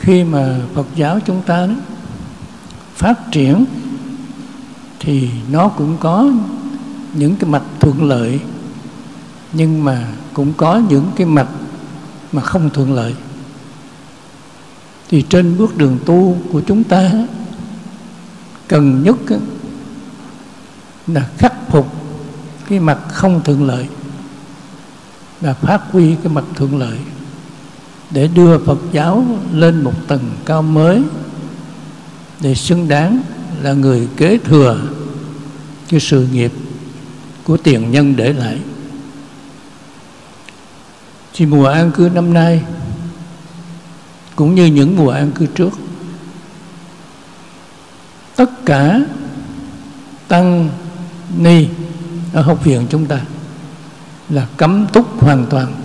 khi mà Phật giáo chúng ta đó, phát triển thì nó cũng có những cái mặt thuận lợi, nhưng mà cũng có những cái mặt mà không thuận lợi. Thì trên bước đường tu của chúng ta cần nhất là khắc phục cái mặt không thuận lợi và phát huy cái mặt thuận lợi để đưa Phật giáo lên một tầng cao mới, để xứng đáng là người kế thừa cái sự nghiệp của tiền nhân để lại. Thì mùa an cư năm nay cũng như những mùa an cư trước, tất cả tăng ni ở học viện chúng ta là cấm túc hoàn toàn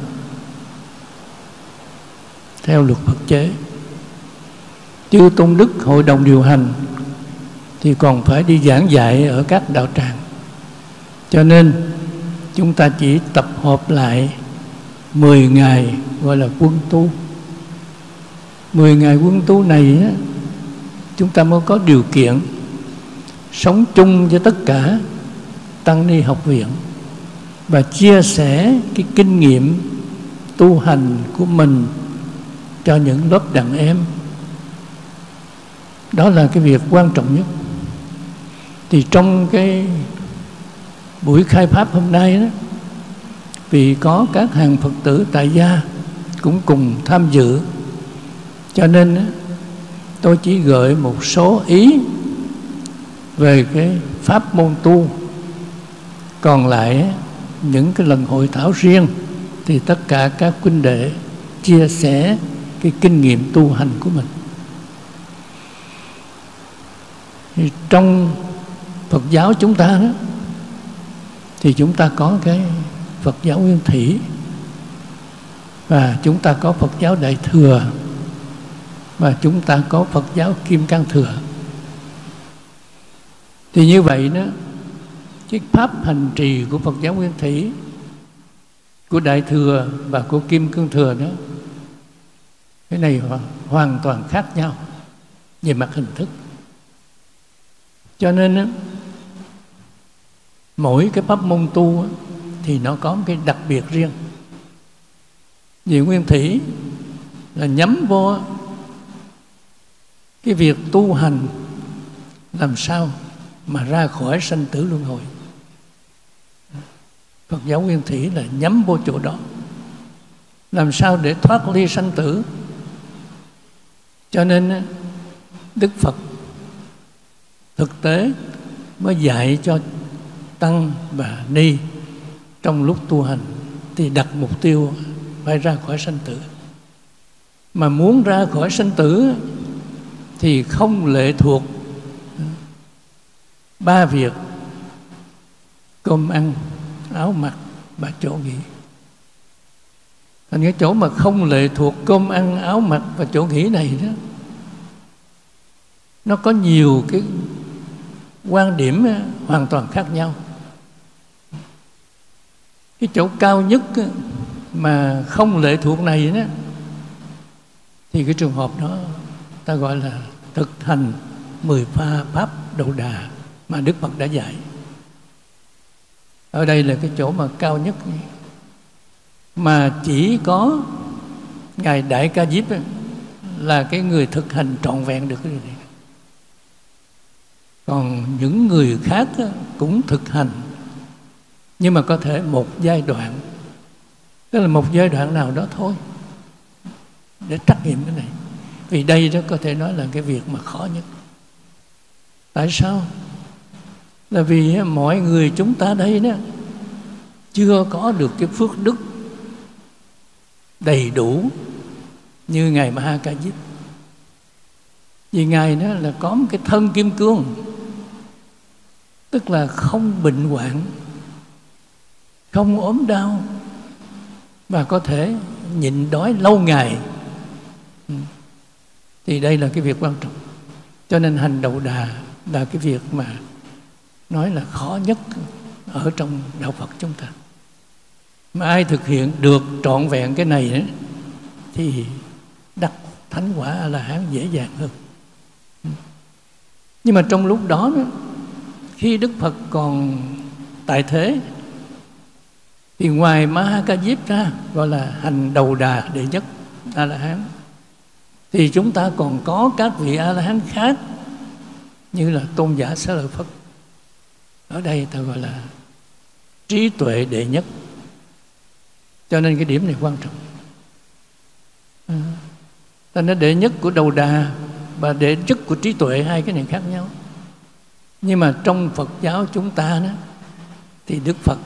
theo luật Phật chế. Chư Tôn Đức Hội đồng điều hành thì còn phải đi giảng dạy ở các đạo tràng. Cho nên chúng ta chỉ tập hợp lại 10 ngày gọi là quân tu. 10 ngày quân tu này á, chúng ta mới có điều kiện sống chung với tất cả tăng ni học viện và chia sẻ cái kinh nghiệm tu hành của mình cho những lớp đàn em. Đó là cái việc quan trọng nhất. Thì trong cái buổi khai pháp hôm nay đó, vì có các hàng Phật tử tại gia cũng cùng tham dự, cho nên tôi chỉ gợi một số ý về cái pháp môn tu. Còn lại những cái lần hội thảo riêng thì tất cả các huynh đệ chia sẻ cái kinh nghiệm tu hành của mình. Thì trong Phật giáo chúng ta đó, thì chúng ta có cái Phật giáo Nguyên Thủy và chúng ta có Phật giáo Đại Thừa và chúng ta có Phật giáo Kim Cang Thừa. Thì như vậy đó, cái pháp hành trì của Phật giáo Nguyên Thủy, của Đại Thừa và của Kim Cang Thừa đó, cái này hoàn toàn khác nhau về mặt hình thức. Cho nên đó, mỗi cái pháp môn tu thì nó có một cái đặc biệt riêng. Vì Nguyên Thủy là nhắm vô cái việc tu hành làm sao mà ra khỏi sanh tử luân hồi. Phật giáo Nguyên Thủy là nhắm vô chỗ đó, làm sao để thoát ly sanh tử. Cho nên Đức Phật thực tế mới dạy cho tăng và ni trong lúc tu hành thì đặt mục tiêu phải ra khỏi sanh tử. Mà muốn ra khỏi sanh tử thì không lệ thuộc 3 việc: cơm ăn, áo mặc và chỗ nghỉ. Thành cái chỗ mà không lệ thuộc cơm ăn, áo mặc và chỗ nghỉ này đó, nó có nhiều cái quan điểm hoàn toàn khác nhau. Cái chỗ cao nhất mà không lệ thuộc này đó, thì cái trường hợp đó ta gọi là thực hành 10 pha pháp Đậu Đà mà Đức Phật đã dạy. Ở đây là cái chỗ mà cao nhất, mà chỉ có Ngài Đại Ca Diếp là cái người thực hành trọn vẹn được cái điều này. Còn những người khác cũng thực hành, nhưng mà có thể một giai đoạn, tức là một giai đoạn nào đó thôi, để trắc nghiệm cái này. Vì đây đó có thể nói là cái việc mà khó nhất. Tại sao? Là vì mọi người chúng ta đây đó chưa có được cái phước đức đầy đủ như Ngài Ma Ha Ca Diếp. Vì Ngài đó là có một cái thân kim cương, tức là không bệnh hoạn, không ốm đau và có thể nhịn đói lâu ngày. Thì đây là cái việc quan trọng. Cho nên hành Đậu Đà là cái việc mà nói là khó nhất ở trong đạo Phật chúng ta. Mà ai thực hiện được trọn vẹn cái này ấy, thì đắc thánh quả A-la-hán dễ dàng hơn. Nhưng mà trong lúc đó, khi Đức Phật còn tại thế, thì ngoài Ma-ha-ca-diếp ra, gọi là hành đầu đà đệ nhất A-la-hán, thì chúng ta còn có các vị A-la-hán khác, như là Tôn giả Xá Lợi Phất. Ở đây ta gọi là trí tuệ đệ nhất. Cho nên cái điểm này quan trọng. Ta nói đệ nhất của đầu đà và đệ nhất của trí tuệ, hai cái này khác nhau. Nhưng mà trong Phật giáo chúng ta đó, thì Đức Phật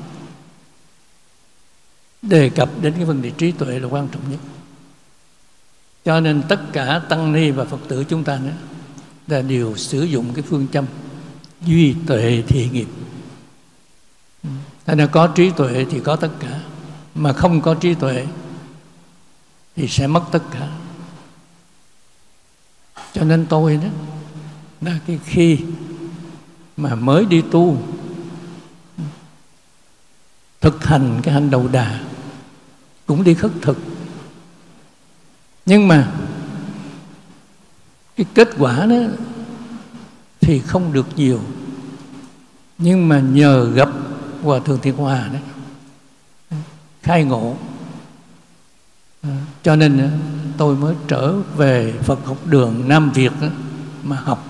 đề cập đến cái vấn đề trí tuệ là quan trọng nhất. Cho nên tất cả tăng ni và Phật tử chúng ta nữa là đều sử dụng cái phương châm duy tuệ thị nghiệp. Thành ra có trí tuệ thì có tất cả, mà không có trí tuệ thì sẽ mất tất cả. Cho nên tôi đó là cái khi mà mới đi tu, thực hành cái hành đầu đà, cũng đi khất thực, nhưng mà cái kết quả đó thì không được nhiều. Nhưng mà nhờ gặp Hòa Thượng Thiện Hòa đó, khai ngộ, cho nên tôi mới trở về Phật học đường Nam Việt đó, mà học.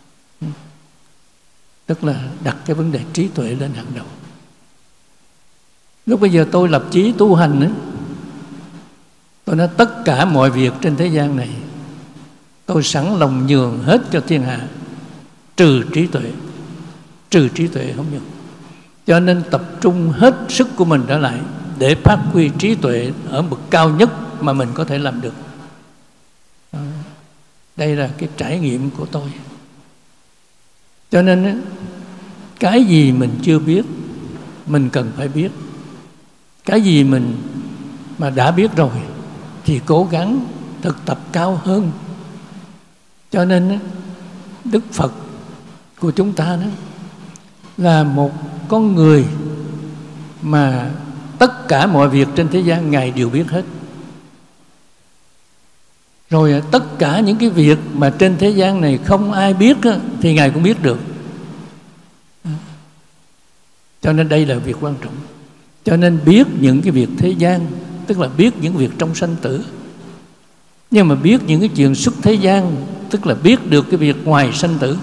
Tức là đặt cái vấn đề trí tuệ lên hàng đầu. Lúc bây giờ tôi lập chí tu hành đó, tôi nói tất cả mọi việc trên thế gian này tôi sẵn lòng nhường hết cho thiên hạ, trừ trí tuệ. Trừ trí tuệ không nhường. Cho nên tập trung hết sức của mình trở lại để phát huy trí tuệ ở bậc cao nhất mà mình có thể làm được. Đây là cái trải nghiệm của tôi. Cho nên cái gì mình chưa biết mình cần phải biết. Cái gì mình mà đã biết rồi thì cố gắng thực tập cao hơn. Cho nên Đức Phật của chúng ta đó là một con người mà tất cả mọi việc trên thế gian Ngài đều biết hết. Rồi tất cả những cái việc mà trên thế gian này không ai biết thì Ngài cũng biết được. Cho nên đây là việc quan trọng. Cho nên biết những cái việc thế gian, tức là biết những việc trong sanh tử. Nhưng mà biết những cái chuyện xuất thế gian, tức là biết được cái việc ngoài sanh tử.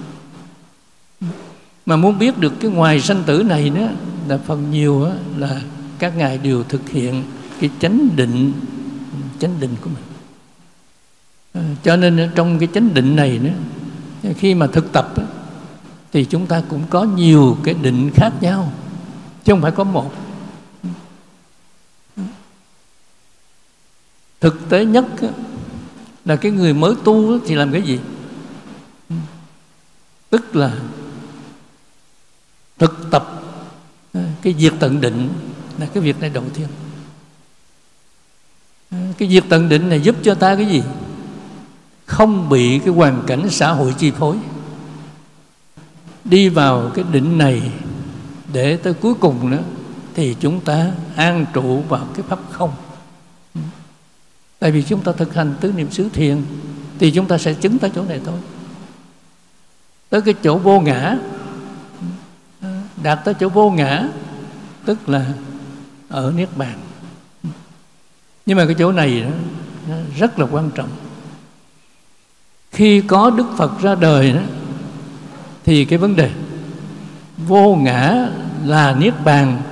Mà muốn biết được cái ngoài sanh tử này đó, là phần nhiều đó, là các ngài đều thực hiện cái chánh định của mình. Cho nên trong cái chánh định này đó, khi mà thực tập đó, thì chúng ta cũng có nhiều cái định khác nhau, chứ không phải có một. Thực tế nhất là cái người mới tu thì làm cái gì? Tức là thực tập cái diệt tận định, là cái việc này đầu tiên. Cái diệt tận định này giúp cho ta cái gì? Không bị cái hoàn cảnh xã hội chi phối. Đi vào cái định này để tới cuối cùng nữa thì chúng ta an trụ vào cái pháp không. Tại vì chúng ta thực hành tứ niệm xứ thiền thì chúng ta sẽ chứng tới chỗ này thôi. Tới cái chỗ vô ngã, đạt tới chỗ vô ngã, tức là ở Niết Bàn. Nhưng mà cái chỗ này nó rất là quan trọng. Khi có Đức Phật ra đời đó, thì cái vấn đề vô ngã là Niết Bàn,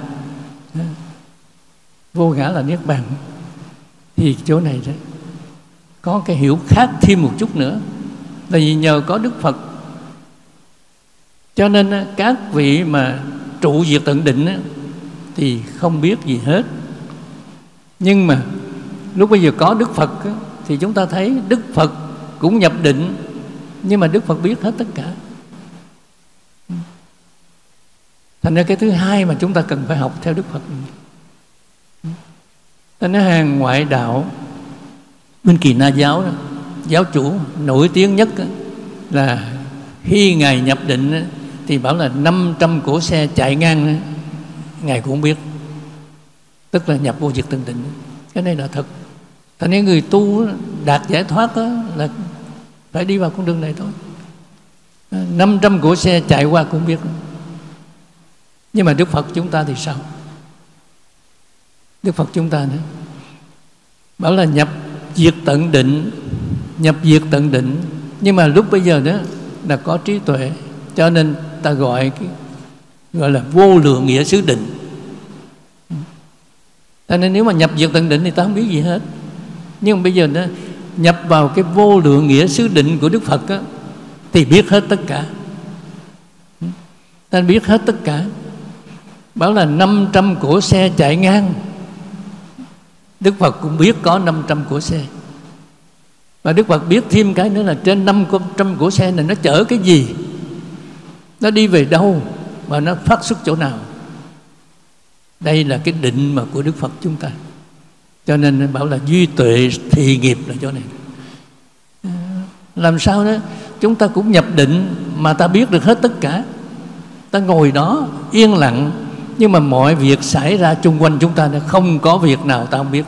vô ngã là Niết Bàn, thì chỗ này đó có cái hiểu khác thêm một chút nữa. Là vì nhờ có Đức Phật, cho nên các vị mà trụ diệt tận định thì không biết gì hết. Nhưng mà lúc bây giờ có Đức Phật thì chúng ta thấy Đức Phật cũng nhập định, nhưng mà Đức Phật biết hết tất cả. Thành ra cái thứ hai mà chúng ta cần phải học theo Đức Phật. Ta nói hàng ngoại đạo bên Kỳ Na giáo đó, giáo chủ nổi tiếng nhất là khi Ngài nhập định thì bảo là 500 cỗ xe chạy ngang Ngài cũng không biết. Tức là nhập vô diệt tận định. Cái này là thật. Thành nên người tu đạt giải thoát là phải đi vào con đường này thôi. 500 cỗ xe chạy qua cũng biết. Nhưng mà Đức Phật chúng ta thì sao? Đức Phật chúng ta nữa bảo là nhập diệt tận định, nhập diệt tận định. Nhưng mà lúc bây giờ đó là có trí tuệ, cho nên ta gọi là vô lượng nghĩa xứ định. Cho nên nếu mà nhập diệt tận định thì ta không biết gì hết. Nhưng mà bây giờ nó nhập vào cái vô lượng nghĩa xứ định của Đức Phật á, thì biết hết tất cả. Ta biết hết tất cả. Bảo là 500 cỗ xe chạy ngang, Đức Phật cũng biết có 500 cỗ xe. Và Đức Phật biết thêm cái nữa là trên 500 cỗ xe này nó chở cái gì, nó đi về đâu, và nó phát xuất chỗ nào. Đây là cái định mà của Đức Phật chúng ta. Cho nên bảo là duy tuệ thị nghiệp là chỗ này. Làm sao đó chúng ta cũng nhập định mà ta biết được hết tất cả. Ta ngồi đó yên lặng, nhưng mà mọi việc xảy ra chung quanh chúng ta, không có việc nào ta không biết.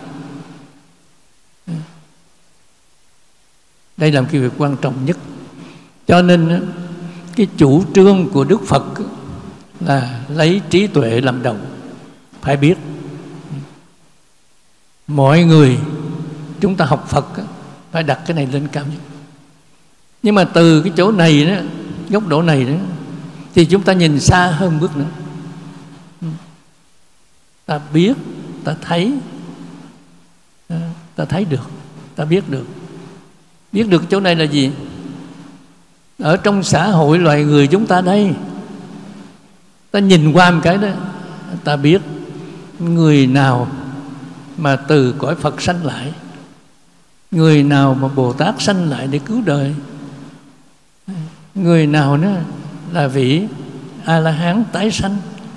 Đây là một cái việc quan trọng nhất. Cho nên cái chủ trương của Đức Phật là lấy trí tuệ làm đầu, phải biết. Mọi người chúng ta học Phật phải đặt cái này lên cao nhất. Nhưng mà từ cái chỗ này đó, góc độ này đó, thì chúng ta nhìn xa hơn bước nữa. Ta biết, ta thấy, ta thấy được, ta biết được. Biết được chỗ này là gì? Ở trong xã hội loài người chúng ta đây, ta nhìn qua một cái đó, ta biết người nào mà từ cõi Phật sanh lại, người nào mà Bồ Tát sanh lại để cứu đời, người nào đó là vị A-la-hán tái sanh.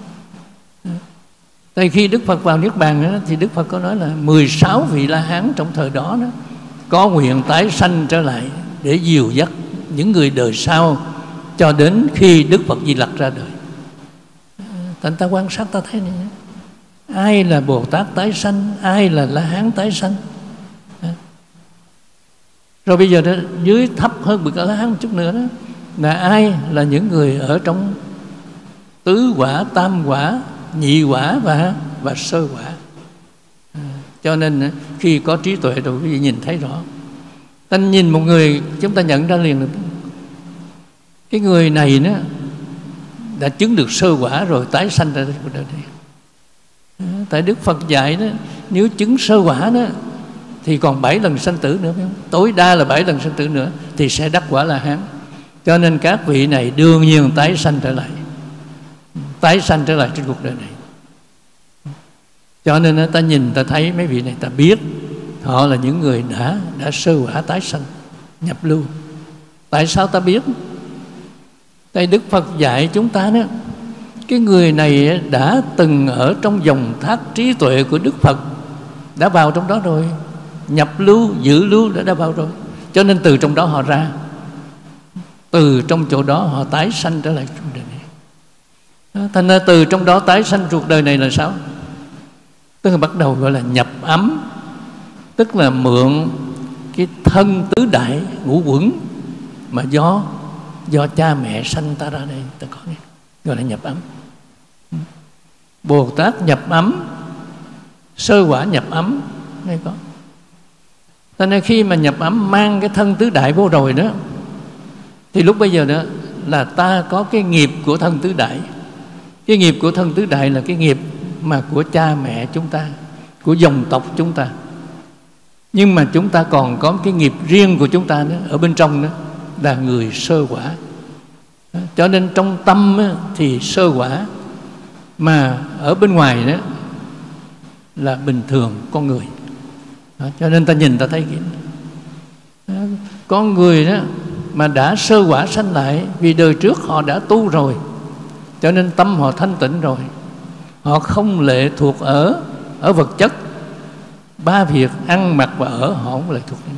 Tại khi Đức Phật vào Niết Bàn đó, thì Đức Phật có nói là 16 vị La-hán trong thời đó, có nguyện tái sanh trở lại để dìu dắt những người đời sau cho đến khi Đức Phật Di Lặc ra đời. Thành ta quan sát ta thấy này, ai là Bồ Tát tái sanh, ai là La-hán tái sanh. Rồi bây giờ đó, dưới thấp hơn bậc A-la-hán một chút nữa đó, là ai là những người ở trong tứ quả, tam quả, nhị quả và sơ quả. Cho nên khi có trí tuệ rồi quý vị nhìn thấy rõ. Ta nhìn một người chúng ta nhận ra liền được cái người này đó đã chứng được sơ quả rồi tái sanh ra cuộc đời này. Tại Đức Phật dạy đó, nếu chứng sơ quả đó thì còn 7 lần sanh tử nữa, phải không? Tối đa là 7 lần sanh tử nữa thì sẽ đắc quả La-hán. Cho nên các vị này đương nhiên tái sanh trở lại, tái sanh trở lại trên cuộc đời này. Cho nên ta nhìn ta thấy mấy vị này, ta biết họ là những người đã sơ quả tái sanh, nhập lưu. Tại sao ta biết? Tại Đức Phật dạy chúng ta đó, cái người này đã từng ở trong dòng thác trí tuệ của Đức Phật, đã vào trong đó rồi, nhập lưu, giữ lưu đã vào rồi. Cho nên từ trong đó họ ra, từ trong chỗ đó họ tái sanh trở lại cuộc đời này. Thành ra từ trong đó tái sanh cuộc đời này là sao? Tức là bắt đầu gọi là nhập ấm, tức là mượn cái thân tứ đại ngũ quẩn mà do cha mẹ sanh ta ra đây, ta có nghe, gọi là nhập ấm. Bồ Tát nhập ấm, sơ quả nhập ấm, đây có. Cho nên khi mà nhập ấm mang cái thân tứ đại vô rồi đó, thì lúc bây giờ đó là ta có cái nghiệp của thân tứ đại. Cái nghiệp của thân tứ đại là cái nghiệp mà của cha mẹ chúng ta, của dòng tộc chúng ta. Nhưng mà chúng ta còn có cái nghiệp riêng của chúng ta nữa, ở bên trong đó là người sơ quả. Cho nên trong tâm thì sơ quả, mà ở bên ngoài đó là bình thường con người. Cho nên ta nhìn ta thấy kỹ, con người đó mà đã sơ quả sanh lại vì đời trước họ đã tu rồi, cho nên tâm họ thanh tịnh rồi, họ không lệ thuộc ở vật chất. Ba việc ăn mặc và ở họ không lệ thuộc đến,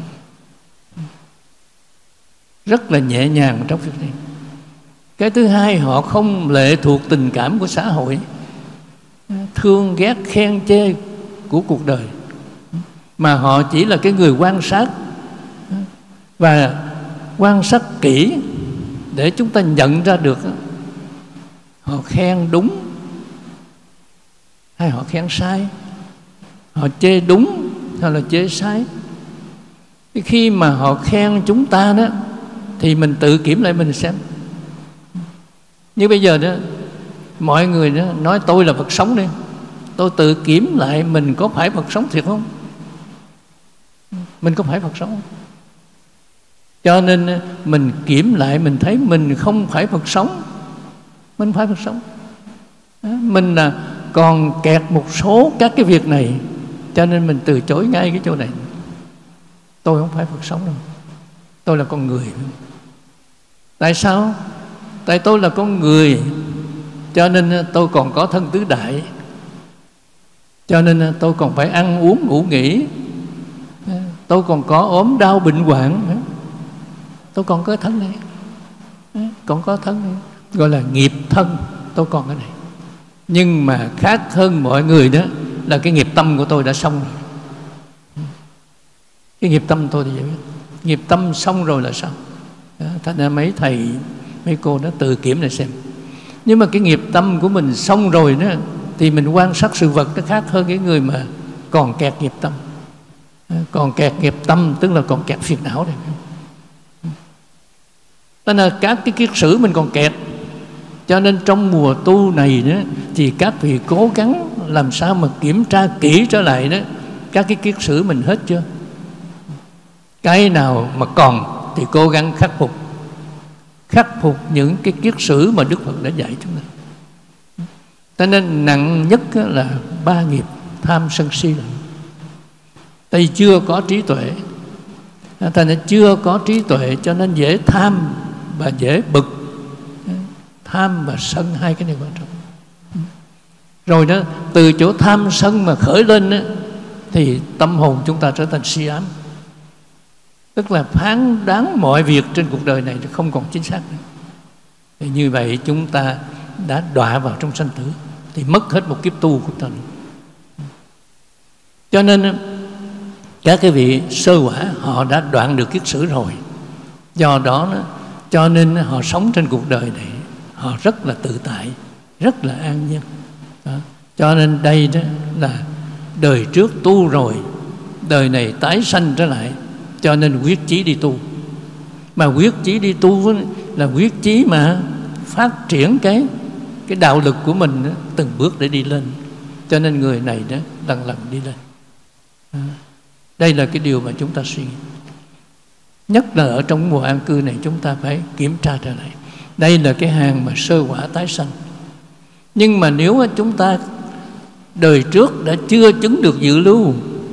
rất là nhẹ nhàng trong việc này. Cái thứ hai, họ không lệ thuộc tình cảm của xã hội, thương ghét khen chê của cuộc đời. mà họ chỉ là cái người quan sát, và quan sát kỹ để chúng ta nhận ra được họ khen đúng hay họ khen sai, họ chê đúng hay là chê sai. Khi mà họ khen chúng ta đó thì mình tự kiểm lại mình xem. Như bây giờ đó, mọi người đó nói tôi là Phật sống đi, tôi tự kiểm lại mình có phải Phật sống thiệt không? Mình có phải Phật sống không? Cho nên mình kiểm lại, mình thấy mình không phải Phật sống. Mình phải Phật sống. Mình là còn kẹt một số các cái việc này, cho nên mình từ chối ngay cái chỗ này. Tôi không phải Phật sống đâu, tôi là con người. Tại sao? Tại tôi là con người, cho nên tôi còn có thân tứ đại, cho nên tôi còn phải ăn uống ngủ nghỉ, tôi còn có ốm đau bệnh hoạn, tôi còn có thân này, còn có thân này, gọi là nghiệp thân. Tôi còn cái này. Nhưng mà khác hơn mọi người đó là cái nghiệp tâm của tôi đã xong rồi. Cái nghiệp tâm tôi thì vậy. Nghiệp tâm xong rồi là sao? Thành ra mấy thầy, mấy cô nó tự kiểm lại xem. Nhưng mà cái nghiệp tâm của mình xong rồi đó, thì mình quan sát sự vật nó khác hơn cái người mà còn kẹt nghiệp tâm. Còn kẹt nghiệp tâm tức là còn kẹt phiền não này. Nên là các cái kiết sử mình còn kẹt. Cho nên trong mùa tu này đó, thì các vị cố gắng làm sao mà kiểm tra kỹ trở lại đó, các cái kiết sử mình hết chưa? Cái nào mà còn thì cố gắng khắc phục những cái kiết sử mà Đức Phật đã dạy chúng ta. Cho nên nặng nhất là 3 nghiệp tham sân si. Tại vì chưa có trí tuệ, thành ra chưa có trí tuệ cho nên dễ tham và dễ bực. Tham và sân, hai cái này quan trọng. Rồi đó, từ chỗ tham sân mà khởi lên đó, thì tâm hồn chúng ta trở thành si ám. Tức là phán đoán mọi việc trên cuộc đời này không còn chính xác nữa. Thì như vậy chúng ta đã đọa vào trong sanh tử, thì mất hết một kiếp tu của ta. Cho nên các cái vị sơ quả họ đã đoạn được kiết sử rồi. Do đó cho nên họ sống trên cuộc đời này họ rất là tự tại, rất là an nhiên. Đó. Cho nên đây đó là đời trước tu rồi, đời này tái sanh trở lại, cho nên quyết chí đi tu. Mà quyết chí đi tu là quyết chí mà phát triển cái đạo lực của mình đó, từng bước để đi lên. Cho nên người này đó lần lần đi lên. Đây là cái điều mà chúng ta suy nghĩ. Nhất là ở trong mùa an cư này chúng ta phải kiểm tra trở lại. Đây là cái hàng mà sơ quả tái sanh. Nhưng mà nếu mà chúng ta đời trước đã chưa chứng được dự lưu,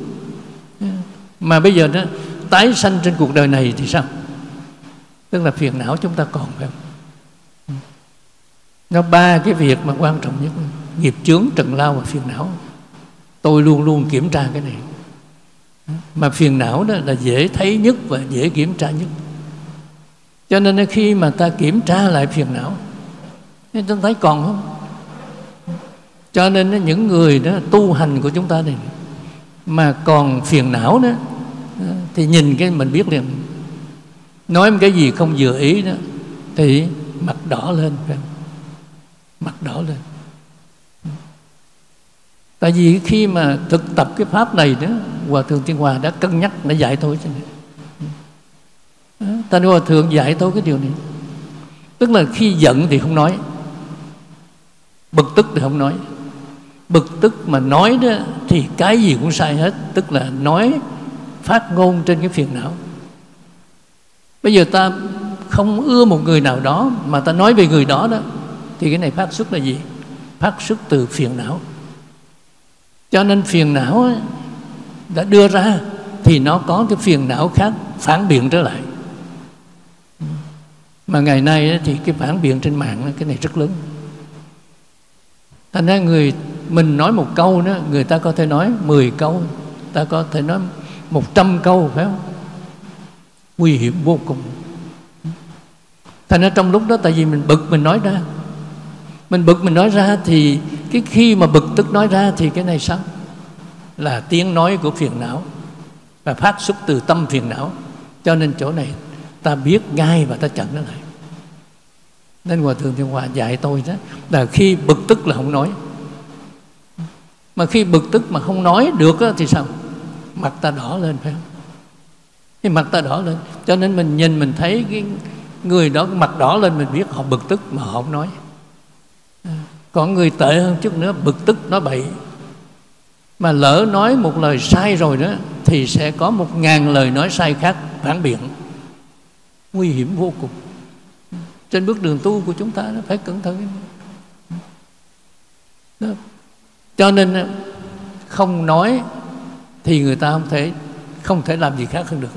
mà bây giờ nó tái sanh trên cuộc đời này thì sao? Tức là phiền não chúng ta còn, phải không? Nó 3 cái việc mà quan trọng nhất: nghiệp chướng, trần lao và phiền não. Tôi luôn luôn kiểm tra cái này. Mà phiền não đó là dễ thấy nhất và dễ kiểm tra nhất. Cho nên khi mà ta kiểm tra lại phiền não, nên ta thấy còn không? Cho nên những người đó tu hành của chúng ta này mà còn phiền não đó, thì nhìn cái mình biết liền. Nói một cái gì không vừa ý đó thì mặt đỏ lên, phải không? Mặt đỏ lên. Tại vì khi mà thực tập cái pháp này đó, Hòa Thượng Thiên Hòa đã cân nhắc để dạy tôi. Ta nói Hòa Thượng dạy tôi cái điều này. Tức là khi giận thì không nói, bực tức thì không nói. Bực tức mà nói đó thì cái gì cũng sai hết. Tức là nói phát ngôn trên cái phiền não. Bây giờ ta không ưa một người nào đó mà ta nói về người đó đó, thì cái này phát xuất là gì? Phát xuất từ phiền não. Cho nên phiền não đã đưa ra thì nó có cái phiền não khác phản biện trở lại. Mà ngày nay thì cái phản biện trên mạng cái này rất lớn. Thành ra mình nói một câu đó, người ta có thể nói 10 câu, ta có thể nói 100 câu, phải không? Nguy hiểm vô cùng. Thành ra trong lúc đó, tại vì mình bực mình nói ra, mình bực mình nói ra, thì cái khi mà bực tức nói ra thì cái này sao? Là tiếng nói của phiền não. và phát xuất từ tâm phiền não. Cho nên chỗ này ta biết ngay và ta chặn nó lại. Nên Hòa Thượng Thiên Hòa dạy tôi đó là khi bực tức là không nói. Mà khi bực tức mà không nói được thì sao? Mặt ta đỏ lên, phải không? Cái mặt ta đỏ lên, cho nên mình nhìn mình thấy cái người đó mặt đỏ lên, mình biết họ bực tức mà họ không nói. Còn người tệ hơn chút nữa, bực tức nói bậy, mà lỡ nói một lời sai rồi đó thì sẽ có 1000 lời nói sai khác phản biện, nguy hiểm vô cùng. Trên bước đường tu của chúng ta nó phải cẩn thận đó. Cho nên không nói thì người ta không thể làm gì khác hơn được.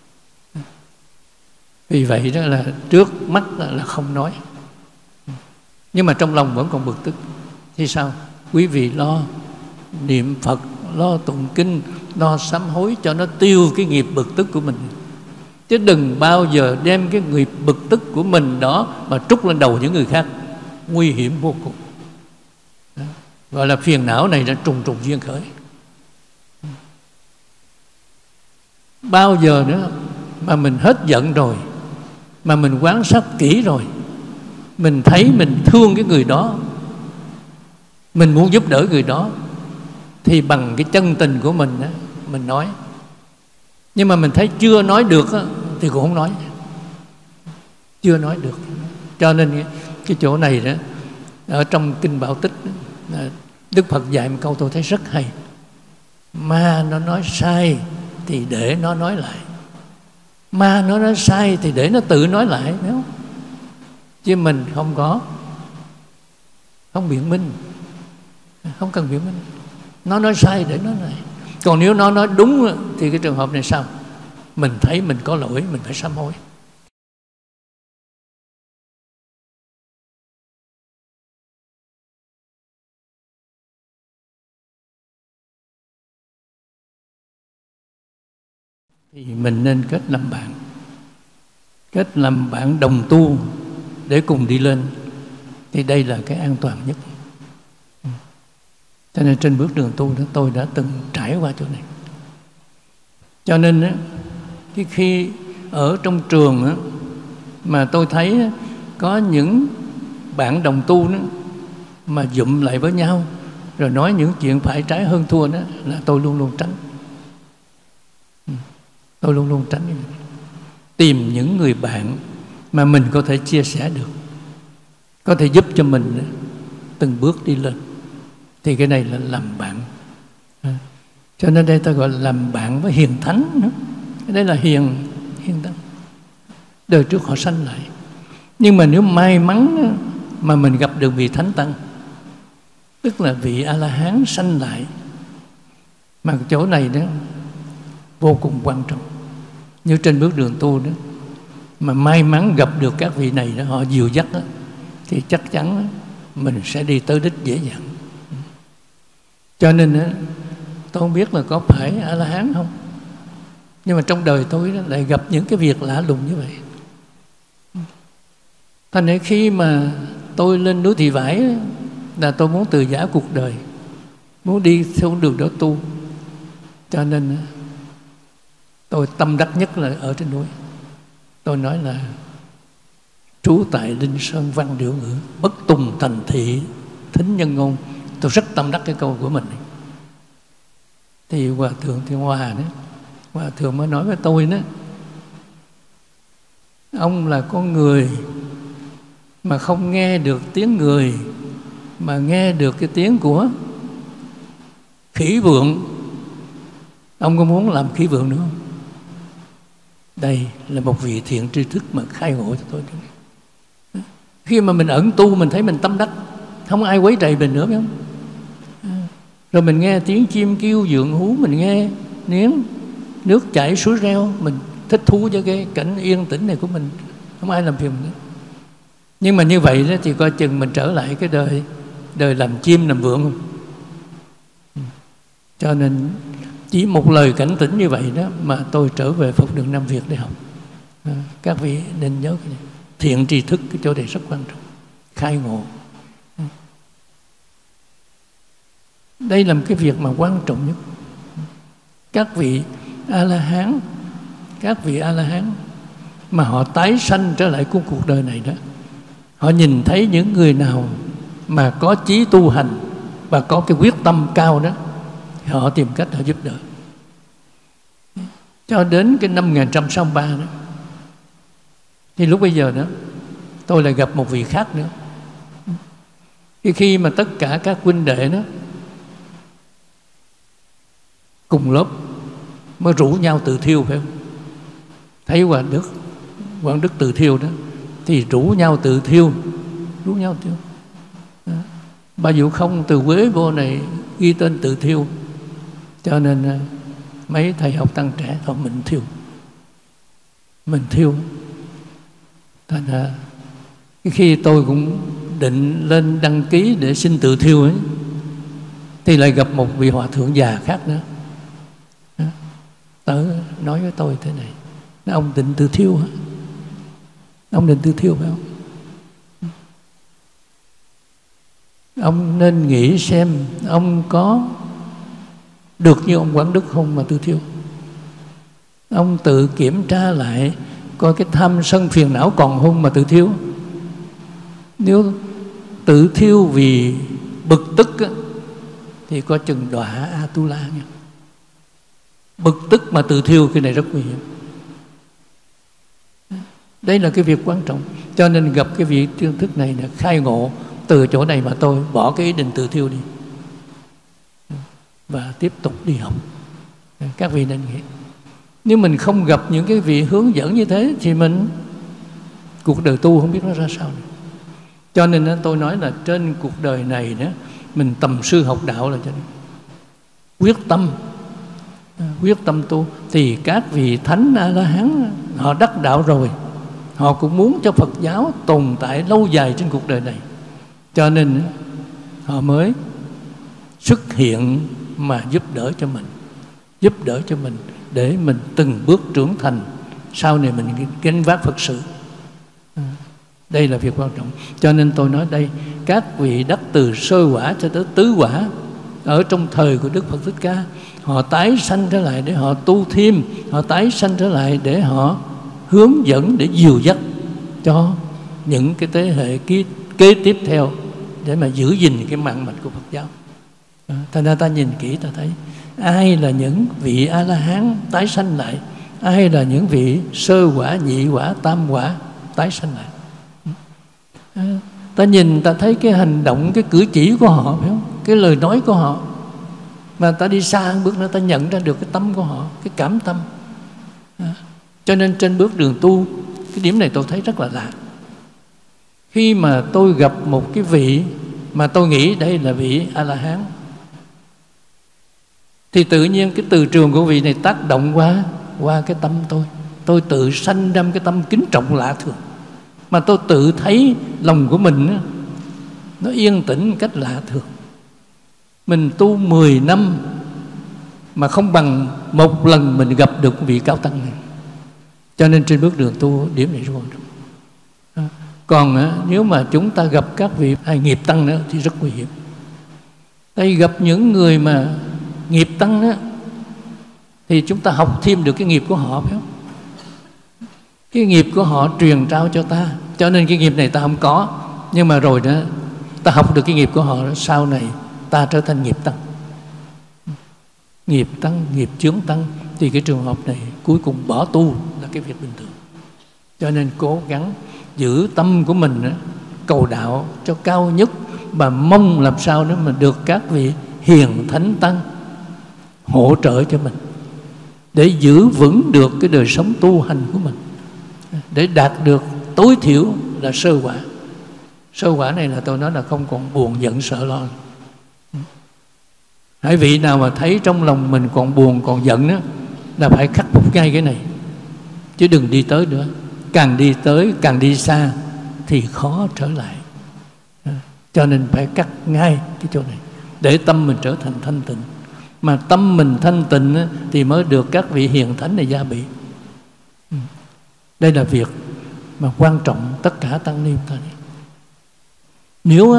Vì vậy đó là trước mắt là không nói, nhưng mà trong lòng vẫn còn bực tức. Thì sao? Quý vị lo niệm Phật, lo tụng kinh, lo sám hối cho nó tiêu cái nghiệp bực tức của mình. Chứ đừng bao giờ đem cái nghiệp bực tức của mình đó mà trút lên đầu những người khác, nguy hiểm vô cùng. Đó. Gọi là phiền não này đã trùng trùng duyên khởi. Bao giờ nữa mà mình hết giận rồi, mà mình quan sát kỹ rồi, mình thấy mình thương cái người đó, mình muốn giúp đỡ người đó, thì bằng cái chân tình của mình đó, mình nói. Nhưng mà mình thấy chưa nói được đó, thì cũng không nói. Chưa nói được. Cho nên cái chỗ này đó, ở trong Kinh Bảo Tích đó, Đức Phật dạy một câu tôi thấy rất hay. Ma nó nói sai thì để nó nói lại. Ma nó nói sai thì để nó tự nói lại, phải không? Chứ mình không biện minh, không cần biện minh. Nó nói sai để nó lại. Còn nếu nó nói đúng thì cái trường hợp này sao? Mình thấy mình có lỗi, mình phải sám hối. Thì mình nên kết làm bạn, kết làm bạn đồng tu để cùng đi lên. Thì đây là cái an toàn nhất. Cho nên trên bước đường tu đó tôi đã từng trải qua chỗ này. Cho nên á, khi ở trong trường á, mà tôi thấy á, có những bạn đồng tu đó, mà dụm lại với nhau rồi nói những chuyện phải trái hơn thua đó, là tôi luôn luôn tránh. Tôi luôn luôn tránh. Tìm những người bạn mà mình có thể chia sẻ được, có thể giúp cho mình từng bước đi lên. Thì cái này là làm bạn. Cho nên đây ta gọi là làm bạn với hiền thánh nữa. Đây là hiền thánh. Đời trước họ sanh lại. Nhưng mà nếu may mắn mà mình gặp được vị thánh tăng, tức là vị A-la-hán sanh lại, mà chỗ này đó vô cùng quan trọng. Như trên bước đường tu đó, mà may mắn gặp được các vị này đó, họ dìu dắt đó, thì chắc chắn đó, mình sẽ đi tới đích dễ dàng. Cho nên đó, tôi không biết là có phải A-la-hán không, nhưng mà trong đời tôi đó, lại gặp những cái việc lạ lùng như vậy. Thành ra khi mà tôi lên núi Thị Vải đó, là tôi muốn từ giã cuộc đời, muốn đi theo đường đó tu. Cho nên tôi tâm đắc nhất là ở trên núi. Tôi nói là trú tại Linh Sơn văn điệu ngữ, bất tùng thành thị thính nhân ngôn. Tôi rất tâm đắc cái câu của mình. Thì Hòa Thượng Thiên Hòa đó, Hòa Thượng mới nói với tôi đó, ông là con người mà không nghe được tiếng người, mà nghe được cái tiếng của khỉ vượn. Ông có muốn làm khỉ vượn nữa không? Đây là một vị thiện tri thức mà khai ngộ cho tôi. Khi mà mình ẩn tu, mình thấy mình tâm đắc, không ai quấy rầy mình nữa, phải không? Rồi mình nghe tiếng chim kêu vượn hú, mình nghe tiếng nước chảy suối reo, mình thích thú cho cái cảnh yên tĩnh này của mình, không ai làm phiền mình nữa. Nhưng mà như vậy đó thì coi chừng mình trở lại cái đời làm chim làm vượn không? Cho nên chỉ một lời cảnh tỉnh như vậy đó mà tôi trở về Phật đường Nam Việt để học. Các vị nên nhớ cái này. Thiện tri thức, cái chỗ này rất quan trọng. Khai ngộ. Đây là một cái việc mà quan trọng nhất. Các vị A-la-hán, các vị A-la-hán mà họ tái sanh trở lại của cuộc đời này đó, họ nhìn thấy những người nào mà có chí tu hành và có cái quyết tâm cao đó, họ tìm cách họ giúp đỡ. Cho đến cái năm 1963 đó, thì lúc bây giờ đó tôi lại gặp một vị khác nữa. Khi mà tất cả các huynh đệ đó cùng lớp mới rủ nhau tự thiêu, phải không? Thấy Quảng Đức tự thiêu đó thì rủ nhau tự thiêu. Bà Dụ Không từ Quế vô này ghi tên tự thiêu, cho nên mấy thầy học tăng trẻ thôi mình thiêu. Thành ra khi tôi cũng định lên đăng ký để xin tự thiêu ấy, thì lại gặp một vị hòa thượng già khác nữa. Tới nói với tôi thế này: ông định tự thiêu hả? Ông định tự thiêu phải không? Ông nên nghĩ xem ông có được như ông Quảng Đức không mà tự thiêu. Ông tự kiểm tra lại coi cái tham sân phiền não còn không mà tự thiêu. Nếu tự thiêu vì bực tức á, thì có chừng đọa Atula nha. Bực tức mà tự thiêu cái này rất nguy hiểm. Đây là cái việc quan trọng. Cho nên gặp cái vị tri thức này là khai ngộ từ chỗ này mà tôi bỏ cái ý định tự thiêu đi và tiếp tục đi học. Các vị nên nghĩ, nếu mình không gặp những cái vị hướng dẫn như thế thì mình cuộc đời tu không biết nó ra sao nữa. Cho nên tôi nói là trên cuộc đời này đó, mình tầm sư học đạo là cho nên quyết tâm tu. Thì các vị thánh A-la-hán họ đắc đạo rồi, họ cũng muốn cho Phật giáo tồn tại lâu dài trên cuộc đời này, cho nên họ mới xuất hiện mà giúp đỡ cho mình để mình từng bước trưởng thành, sau này mình gánh vác Phật sự. Đây là việc quan trọng. Cho nên tôi nói đây, các vị đắc từ sơ quả cho tới tứ quả ở trong thời của Đức Phật Thích Ca, họ tái sanh trở lại để họ tu thêm, họ tái sanh trở lại để họ hướng dẫn, để dìu dắt cho những cái thế hệ kế tiếp theo để mà giữ gìn cái mạng mạch của Phật giáo. Thành ra ta nhìn kỹ ta thấy ai là những vị A-la-hán tái sanh lại, ai là những vị sơ quả, nhị quả, tam quả tái sanh lại. Ta nhìn ta thấy cái hành động, cái cử chỉ của họ, phải không? Cái lời nói của họ, mà ta đi xa một bước nữa ta nhận ra được cái tâm của họ, cái cảm tâm. Cho nên trên bước đường tu, cái điểm này tôi thấy rất là lạ. Khi mà tôi gặp một cái vị mà tôi nghĩ đây là vị A-la-hán, thì tự nhiên cái từ trường của vị này tác động qua cái tâm tôi tự sanh ra cái tâm kính trọng lạ thường, mà tôi tự thấy lòng của mình nó yên tĩnh một cách lạ thường. Mình tu 10 năm mà không bằng một lần mình gặp được vị cao tăng này. Cho nên trên bước đường tu điểm này rất quan trọng. Còn nếu mà chúng ta gặp các vị nghiệp tăng nữa thì rất nguy hiểm. Đây gặp những người mà nghiệp tăng đó, thì chúng ta học thêm được cái nghiệp của họ, phải không? Cái nghiệp của họ truyền trao cho ta, cho nên cái nghiệp này ta không có, nhưng mà rồi đó ta học được cái nghiệp của họ đó, sau này ta trở thành nghiệp tăng. Nghiệp tăng, nghiệp chướng tăng, thì cái trường hợp này cuối cùng bỏ tu là cái việc bình thường. Cho nên cố gắng giữ tâm của mình đó, cầu đạo cho cao nhất, và mong làm sao đó mà được các vị hiền thánh tăng hỗ trợ cho mình để giữ vững được cái đời sống tu hành của mình, để đạt được tối thiểu là sơ quả. Sơ quả này là tôi nói là không còn buồn giận sợ lo. Hãy vị nào mà thấy trong lòng mình còn buồn còn giận đó, là phải khắc phục ngay cái này, chứ đừng đi tới nữa. Càng đi tới càng đi xa thì khó trở lại. Cho nên phải cắt ngay cái chỗ này để tâm mình trở thành thanh tịnh. Mà tâm mình thanh tịnh thì mới được các vị hiền thánh này gia bị. Đây là việc mà quan trọng tất cả tăng ni ta. Nếu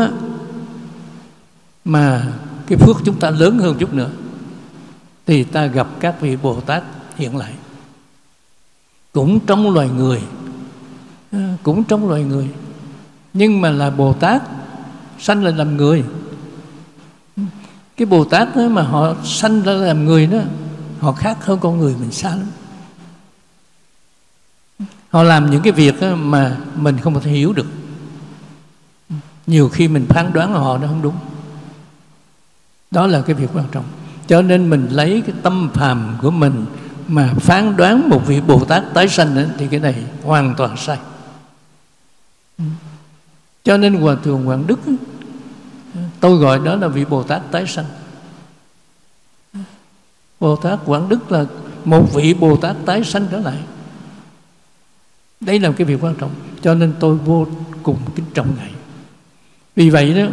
mà cái phước chúng ta lớn hơn chút nữa thì ta gặp các vị Bồ Tát hiện lại. Cũng trong loài người, cũng trong loài người, nhưng mà là Bồ Tát sanh lên làm người. Cái Bồ Tát đó mà họ sanh ra làm người đó, họ khác hơn con người mình xa lắm. Họ làm những cái việc mà mình không thể hiểu được. Nhiều khi mình phán đoán họ nó không đúng. Đó là cái việc quan trọng. Cho nên mình lấy cái tâm phàm của mình mà phán đoán một vị Bồ Tát tái sanh ấy, thì cái này hoàn toàn sai. Cho nên Hòa Thượng Quảng Đức, tôi gọi đó là vị Bồ Tát tái sanh. Bồ Tát Quảng Đức là một vị Bồ Tát tái sanh trở lại. Đây là cái việc quan trọng. Cho nên tôi vô cùng kính trọng Ngài. Vì vậy đó,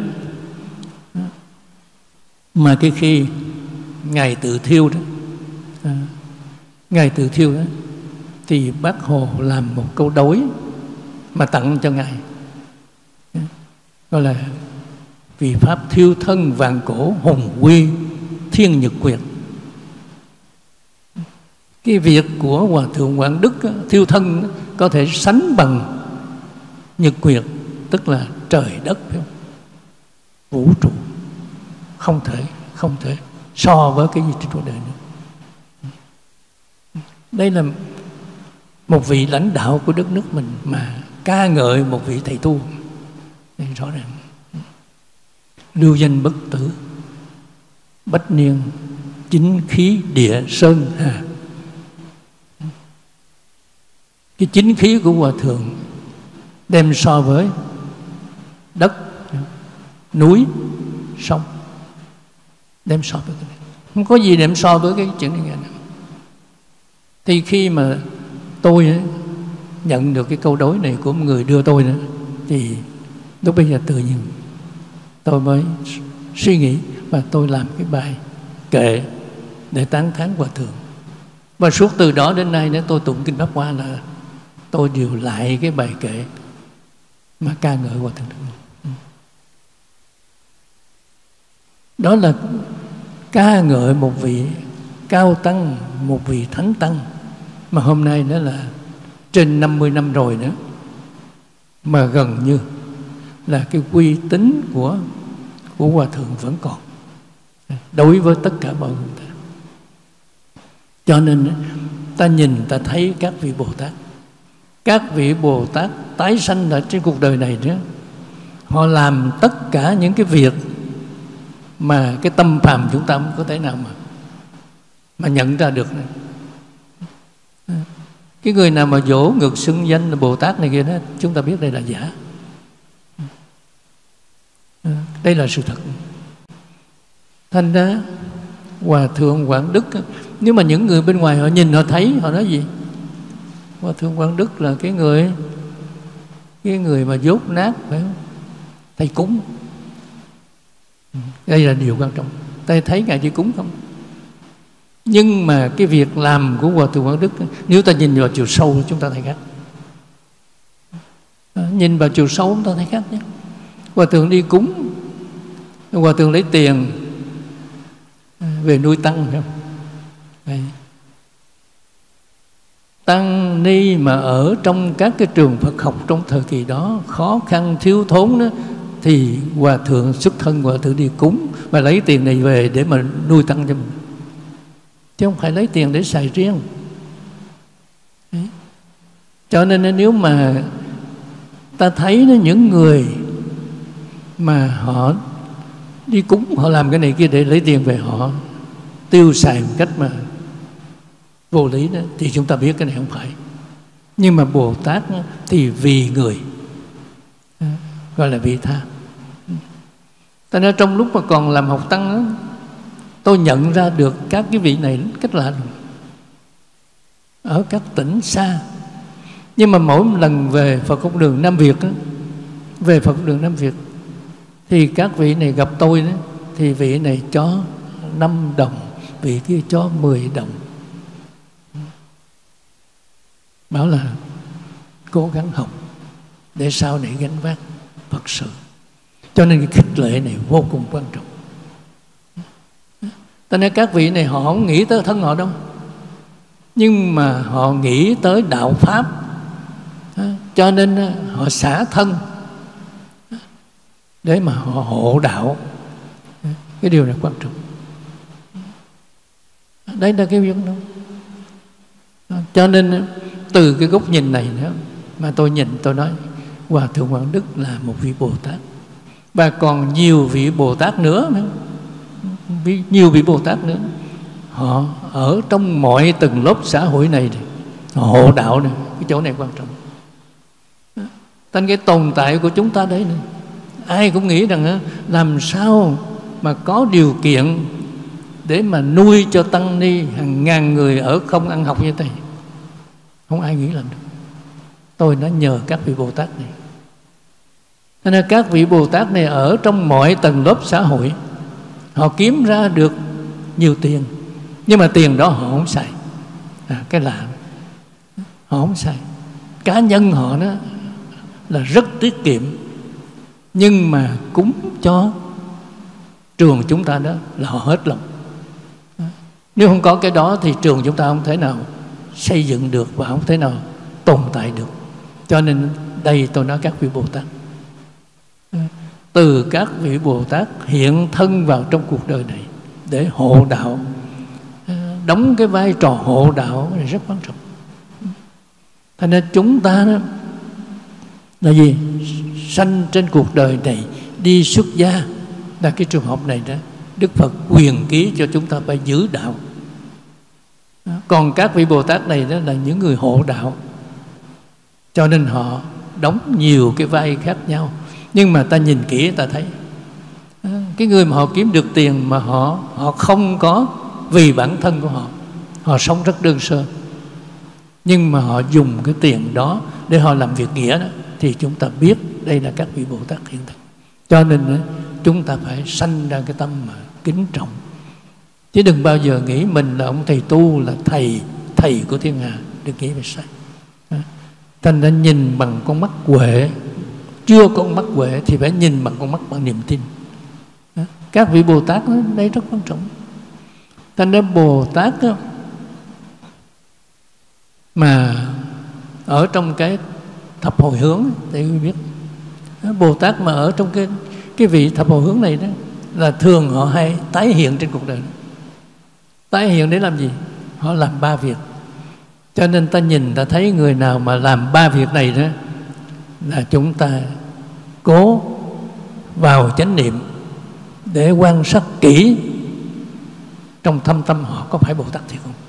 mà cái khi Ngài tự thiêu đó, Ngài tự thiêu đó, thì Bác Hồ làm một câu đối mà tặng cho Ngài, gọi là vì Pháp thiêu thân vạn cổ hùng quy thiên nhật quyền. Cái việc của Hòa Thượng Quảng Đức thiêu thân có thể sánh bằng nhật quyền, tức là trời đất, phải không? Vũ trụ, không thể so với cái gì trên cuộc đời nữa. Đây là một vị lãnh đạo của đất nước mình mà ca ngợi một vị thầy tu. Đây rõ ràng. Lưu danh bất tử, bách niên chính khí địa sơn hà. Cái chính khí của Hòa Thượng đem so với đất, núi, sông, đem so với cái này. Không có gì đem so với cái chuyện này. Thì khi mà tôi nhận được cái câu đối này của một người đưa tôi nữa, thì lúc bây giờ tự nhiên tôi mới suy nghĩ và tôi làm cái bài kệ để tán thán Hòa Thượng. Và suốt từ đó đến nay, nếu tôi tụng Kinh Pháp Hoa là tôi đều lại cái bài kệ mà ca ngợi Hòa Thượng Đức Môn. Đó là ca ngợi một vị cao tăng, một vị thánh tăng mà hôm nay nó là trên 50 năm rồi nữa, mà gần như là cái uy tín của Hòa Thượng vẫn còn đối với tất cả mọi người ta. Cho nên ta nhìn ta thấy các vị Bồ Tát, các vị Bồ Tát tái sanh ở trên cuộc đời này nữa, họ làm tất cả những cái việc mà cái tâm phàm chúng ta không có thể nào mà nhận ra được này. Cái người nào mà dỗ ngược xưng danh là Bồ Tát này kia đó, chúng ta biết đây là giả. Đây là sự thật. Thành ra Hòa Thượng Quảng Đức, nếu mà những người bên ngoài họ nhìn họ thấy, họ nói gì? Hòa Thượng Quảng Đức là cái người mà dốt nát, phải không? Thầy cúng. Đây là điều quan trọng. Thầy thấy Ngài chỉ cúng không? Nhưng mà cái việc làm của Hòa Thượng Quảng Đức, nếu ta nhìn vào chiều sâu chúng ta thấy khác. Nhìn vào chiều sâu chúng ta thấy khác nhé. Hòa Thượng đi cúng, Hòa Thượng lấy tiền về nuôi tăng, phải không? Đấy. Tăng ni mà ở trong các cái trường Phật học trong thời kỳ đó khó khăn thiếu thốn đó, thì Hòa Thượng xuất thân, Hòa Thượng đi cúng và lấy tiền này về để mà nuôi tăng cho mình, chứ không phải lấy tiền để xài riêng. Đấy. Cho nên nếu mà ta thấy những người mà họ đi cúng, họ làm cái này kia để lấy tiền về, họ tiêu xài một cách mà vô lý đó, thì chúng ta biết cái này không phải. Nhưng mà Bồ Tát thì vì người, gọi là vị tha. Tại nên trong lúc mà còn làm học tăng đó, tôi nhận ra được các cái vị này cách lạ lùng ở các tỉnh xa. Nhưng mà mỗi lần về Phật Học Đường Nam Việt đó, về Phật Học Đường Nam Việt, thì các vị này gặp tôi đó, thì vị này cho 5 đồng, vị kia cho 10 đồng. Bảo là cố gắng học để sau này gánh vác Phật sự. Cho nên cái khích lệ này vô cùng quan trọng. Cho nên các vị này họ không nghĩ tới thân họ đâu. nhưng mà họ nghĩ tới đạo Pháp, cho nên họ xả thân để mà họ hộ đạo. Cái điều này quan trọng. Đấy là cái việc đó. Cho nên từ cái góc nhìn này nữa mà tôi nhìn, tôi nói Hòa Thượng Quảng Đức là một vị Bồ Tát, và còn nhiều vị Bồ Tát nữa, nhiều vị Bồ Tát nữa. Họ ở trong mọi tầng lớp xã hội này, họ hộ đạo này. Cái chỗ này quan trọng. Thành cái tồn tại của chúng ta đấy này, ai cũng nghĩ rằng làm sao mà có điều kiện để mà nuôi cho tăng ni hàng ngàn người ở không ăn học như thế. Không ai nghĩ làm được. Tôi nói nhờ các vị Bồ Tát này. Nên các vị Bồ Tát này ở trong mọi tầng lớp xã hội, họ kiếm ra được nhiều tiền, nhưng mà tiền đó họ không xài. Cái lạ, họ không xài. Cá nhân họ đó là rất tiết kiệm, nhưng mà cúng cho trường chúng ta đó là họ hết lòng. Nếu không có cái đó thì trường chúng ta không thể nào xây dựng được và không thể nào tồn tại được. Cho nên đây tôi nói các vị Bồ Tát, từ các vị Bồ Tát hiện thân vào trong cuộc đời này để hộ đạo, đóng cái vai trò hộ đạo này rất quan trọng. Thành nên chúng ta đó là gì? Sanh trên cuộc đời này đi xuất gia, là cái trường hợp này đó Đức Phật quyền ký cho chúng ta phải giữ đạo. Còn các vị Bồ Tát này đó là những người hộ đạo, cho nên họ đóng nhiều cái vai khác nhau. Nhưng mà ta nhìn kỹ ta thấy cái người mà họ kiếm được tiền mà họ không có vì bản thân của họ, họ sống rất đơn sơ, nhưng mà họ dùng cái tiền đó để họ làm việc nghĩa đó, thì chúng ta biết đây là các vị Bồ Tát hiện thực. Cho nên chúng ta phải sanh ra cái tâm mà kính trọng, chứ đừng bao giờ nghĩ mình là ông thầy tu, là thầy của thiên hạ. Đừng nghĩ về sai. Thành ra nhìn bằng con mắt huệ, chưa có con mắt huệ thì phải nhìn bằng con mắt bằng niềm tin. Các vị Bồ Tát đó, đây rất quan trọng. Thành ra Bồ Tát đó, mà ở trong cái thập hồi hướng thì quý biết, Bồ Tát mà ở trong cái vị thập hồi hướng này đó là thường họ hay tái hiện trên cuộc đời. Tái hiện để làm gì? Họ làm 3 việc. Cho nên ta nhìn ta thấy người nào mà làm 3 việc này đó là chúng ta cố vào chánh niệm để quan sát kỹ trong thâm tâm họ có phải Bồ Tát thì không.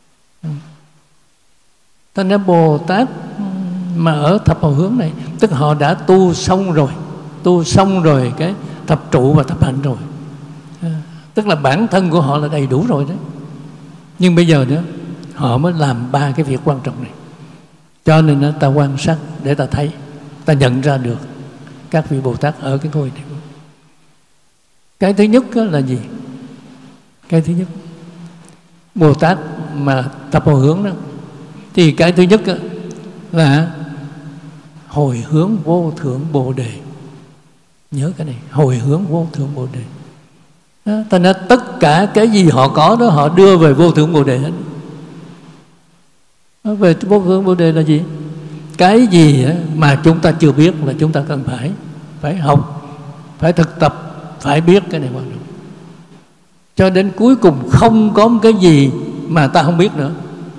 Thành ra Bồ Tát mà ở thập hồi hướng này, tức họ đã tu xong rồi cái thập trụ và thập hạnh rồi, tức là bản thân của họ là đầy đủ rồi đấy. Nhưng bây giờ nữa họ mới làm 3 cái việc quan trọng này. Cho nên ta quan sát để ta thấy, ta nhận ra được các vị Bồ Tát ở cái ngôi này. Cái thứ nhất là gì? Cái thứ nhất, Bồ Tát mà thập hồi hướng đó, thì cái thứ nhất là hồi hướng vô thượng Bồ Đề. Nhớ cái này, hồi hướng vô thượng Bồ Đề. Thành ra tất cả cái gì họ có đó họ đưa về vô thượng Bồ Đề hết. Về vô thượng Bồ Đề là gì? Cái gì mà chúng ta chưa biết là chúng ta cần phải học, phải thực tập, phải biết. Cái này quan trọng. Cho đến cuối cùng không có cái gì mà ta không biết nữa.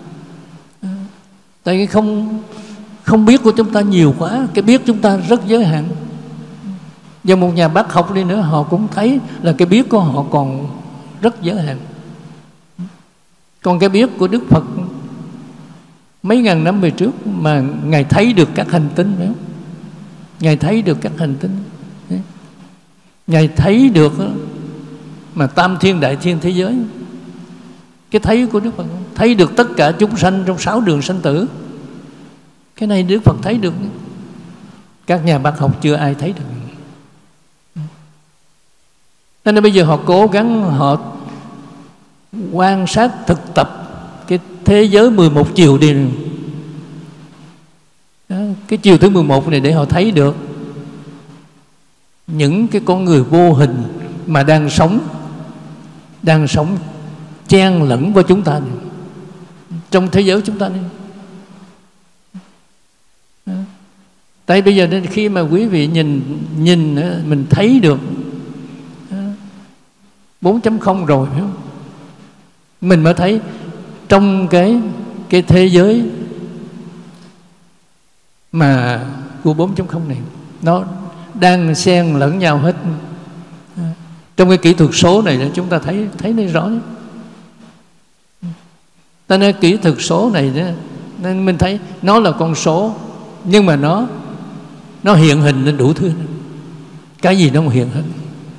Tại vì không biết của chúng ta nhiều quá, cái biết chúng ta rất giới hạn. Và một nhà bác học đi nữa, họ cũng thấy là cái biết của họ còn rất giới hạn. Còn cái biết của Đức Phật mấy ngàn năm về trước mà Ngài thấy được các hành tinh phải không? Ngài thấy được các hành tinh, Ngài thấy được mà tam thiên đại thiên thế giới. Cái thấy của Đức Phật thấy được tất cả chúng sanh trong 6 đường sanh tử. Cái này Đức Phật thấy được, các nhà bác học chưa ai thấy được. Nên bây giờ họ cố gắng họ quan sát thực tập cái thế giới 11 chiều đi. Cái chiều thứ 11 này để họ thấy được những cái con người vô hình mà đang sống chen lẫn với chúng ta này. trong thế giới chúng ta đi. Tại bây giờ nên khi mà quý vị nhìn mình thấy được 4.0 rồi, phải không? Mình mới thấy trong cái thế giới mà của 4.0 này nó đang xen lẫn nhau hết. Trong cái kỹ thuật số này chúng ta thấy nó rõ đấy. Ta nói kỹ thuật số này đó, nên mình thấy nó là con số, nhưng mà nó hiện hình lên đủ thứ. Cái gì nó cũng hiện hình.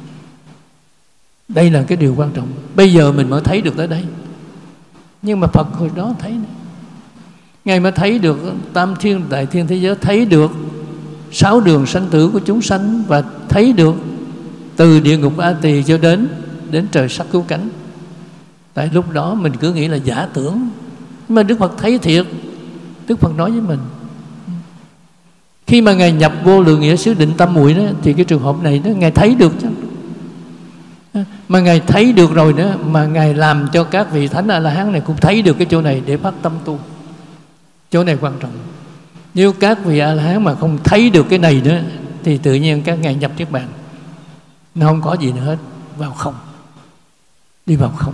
Đây là cái điều quan trọng. Bây giờ mình mới thấy được tới đây. Nhưng mà Phật hồi đó thấy này. Ngài mới thấy được tam thiên đại thiên thế giới, thấy được 6 đường sanh tử của chúng sanh, và thấy được từ địa ngục A Tỳ cho đến trời sắc cứu cánh. Tại lúc đó mình cứ nghĩ là giả tưởng, nhưng mà Đức Phật thấy thiệt. Đức Phật nói với mình, khi mà Ngài nhập vô lượng nghĩa xứ định tâm muội đó, thì cái trường hợp này đó Ngài thấy được chứ. Mà Ngài thấy được rồi đó, mà Ngài làm cho các vị Thánh A-la-hán này cũng thấy được cái chỗ này để phát tâm tu. Chỗ này quan trọng. Nếu các vị A-la-hán mà không thấy được cái này nữa, thì tự nhiên các Ngài nhập Niết Bàn, nó không có gì nữa hết, vào không, đi vào không.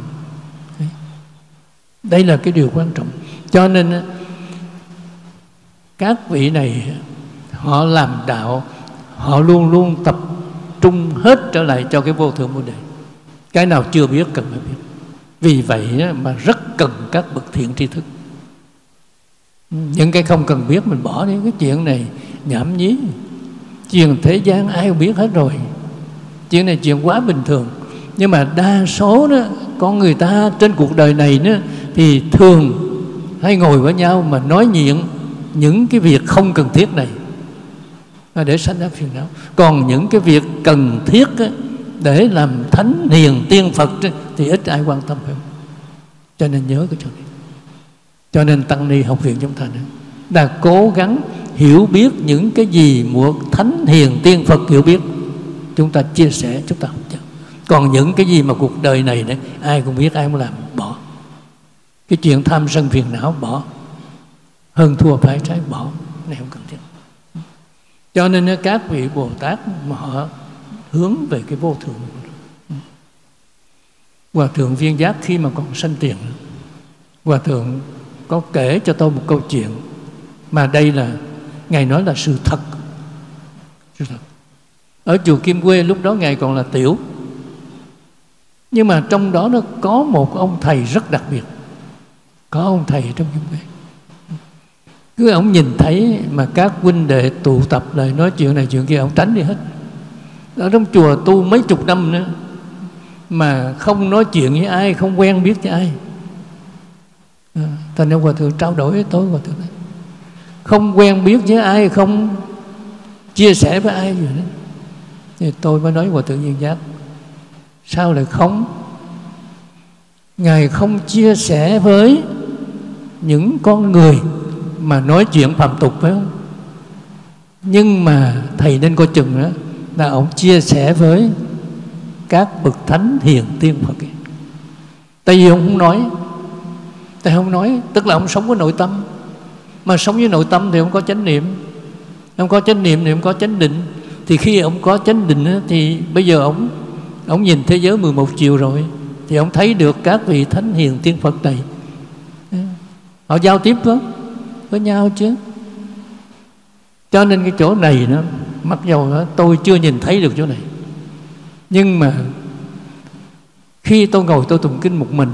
Đây là cái điều quan trọng. Cho nên các vị này họ làm đạo, họ luôn luôn tập trung hết trở lại cho cái vô thượng Bồ Đề. Cái nào chưa biết cần phải biết. Vì vậy mà rất cần các bậc thiện tri thức. Những cái không cần biết mình bỏ đi. Cái chuyện này nhảm nhí, chuyện thế gian ai cũng biết hết rồi. Chuyện này chuyện quá bình thường. Nhưng mà đa số đó, con người ta trên cuộc đời này đó, thì thường hay ngồi với nhau mà nói chuyện những cái việc không cần thiết này để sanh ra phiền não. Còn những cái việc cần thiết á, để làm thánh hiền tiên Phật thì ít ai quan tâm, phải không? Cho nên nhớ cái chỗ này. Cho nên tăng ni học viện chúng ta đã cố gắng hiểu biết những cái gì một thánh hiền tiên Phật hiểu biết, chúng ta chia sẻ, chúng ta học cho. Còn những cái gì mà cuộc đời này đấy, ai cũng biết, ai cũng làm, bỏ. Cái chuyện tham sân phiền não bỏ, hơn thua phải trái bỏ, này không cần thiết. Cho nên các vị Bồ Tát mà họ hướng về cái vô thượng. Hòa thượng Viên Giác khi mà còn sanh tiền, Hòa thượng có kể cho tôi một câu chuyện mà đây là Ngài nói là sự thật. Sự thật. Ở chùa Kim Quê lúc đó Ngài còn là tiểu, nhưng mà trong đó nó có một ông thầy rất đặc biệt. Có ông thầy trong Kim Quê, cứ ông nhìn thấy mà các huynh đệ tụ tập lại nói chuyện này chuyện kia, ông tránh đi hết. Ở trong chùa tu mấy chục năm nữa mà không nói chuyện với ai, không quen biết với ai. Thành ra Hòa thượng trao đổi với tôi, Hòa thượng này, không quen biết với ai, không chia sẻ với ai gì nữa. Thì tôi mới nói Hòa thượng Viên Giác, sao lại không? Ngài không chia sẻ với những con người mà nói chuyện phạm tục, phải không? Nhưng mà thầy nên coi chừng đó là ông chia sẻ với các bậc thánh hiền tiên Phật ấy. Tại vì ông không nói. Tại không nói tức là ông sống với nội tâm. Mà sống với nội tâm thì ông có chánh niệm. Ông có chánh niệm thì ông có chánh định. Thì khi ông có chánh định ấy, thì bây giờ ông nhìn thế giới 11 chiều rồi, thì ông thấy được các vị thánh hiền tiên Phật này, họ giao tiếp với nhau chứ. Cho nên cái chỗ này nó mặc dầu tôi chưa nhìn thấy được chỗ này, nhưng mà khi tôi ngồi tôi tụng kinh một mình,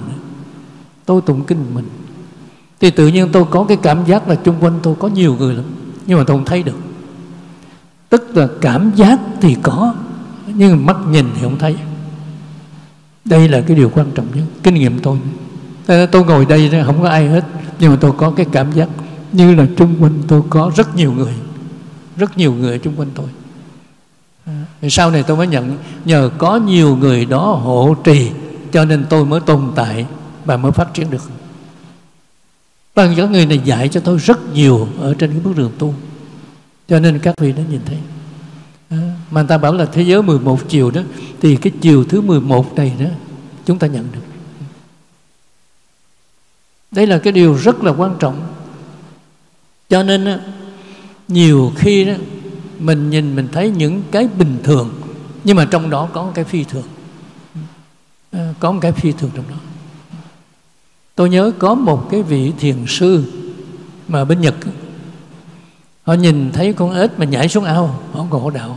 thì tự nhiên tôi có cái cảm giác là chung quanh tôi có nhiều người lắm, nhưng mà tôi không thấy được. Tức là cảm giác thì có, nhưng mà mắt nhìn thì không thấy. Đây là cái điều quan trọng nhất, kinh nghiệm tôi. Tôi ngồi đây không có ai hết, nhưng mà tôi có cái cảm giác như là chung quanh tôi có rất nhiều người chung quanh tôi. Sau này tôi mới nhận nhờ có nhiều người đó hộ trì, cho nên tôi mới tồn tại và mới phát triển được. Và các người này dạy cho tôi rất nhiều ở trên cái bước đường tu, cho nên các vị đã nhìn thấy. Mà người ta bảo là thế giới 11 chiều đó, thì cái chiều thứ 11 này đó chúng ta nhận được. Đây là cái điều rất là quan trọng. Cho nên nhiều khi đó, mình nhìn mình thấy những cái bình thường, nhưng mà trong đó có cái phi thường. Có một cái phi thường trong đó. Tôi nhớ có một cái vị thiền sư mà bên Nhật, họ nhìn thấy con ếch mà nhảy xuống ao, họ ngộ đạo.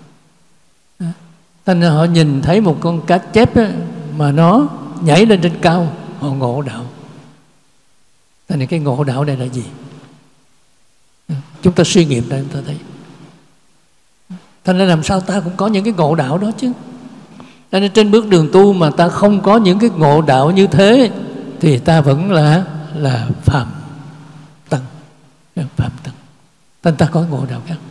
Thành ra họ nhìn thấy một con cá chép á, mà nó nhảy lên trên cao, họ ngộ đạo. Thành ra cái ngộ đạo này là gì? Chúng ta suy nghiệm ra chúng ta thấy. Thành ra làm sao ta cũng có những cái ngộ đạo đó chứ. Cho nên trên bước đường tu mà ta không có những cái ngộ đạo như thế thì ta vẫn là phàm tăng. Phàm tăng. Thành ta có ngộ đạo khác.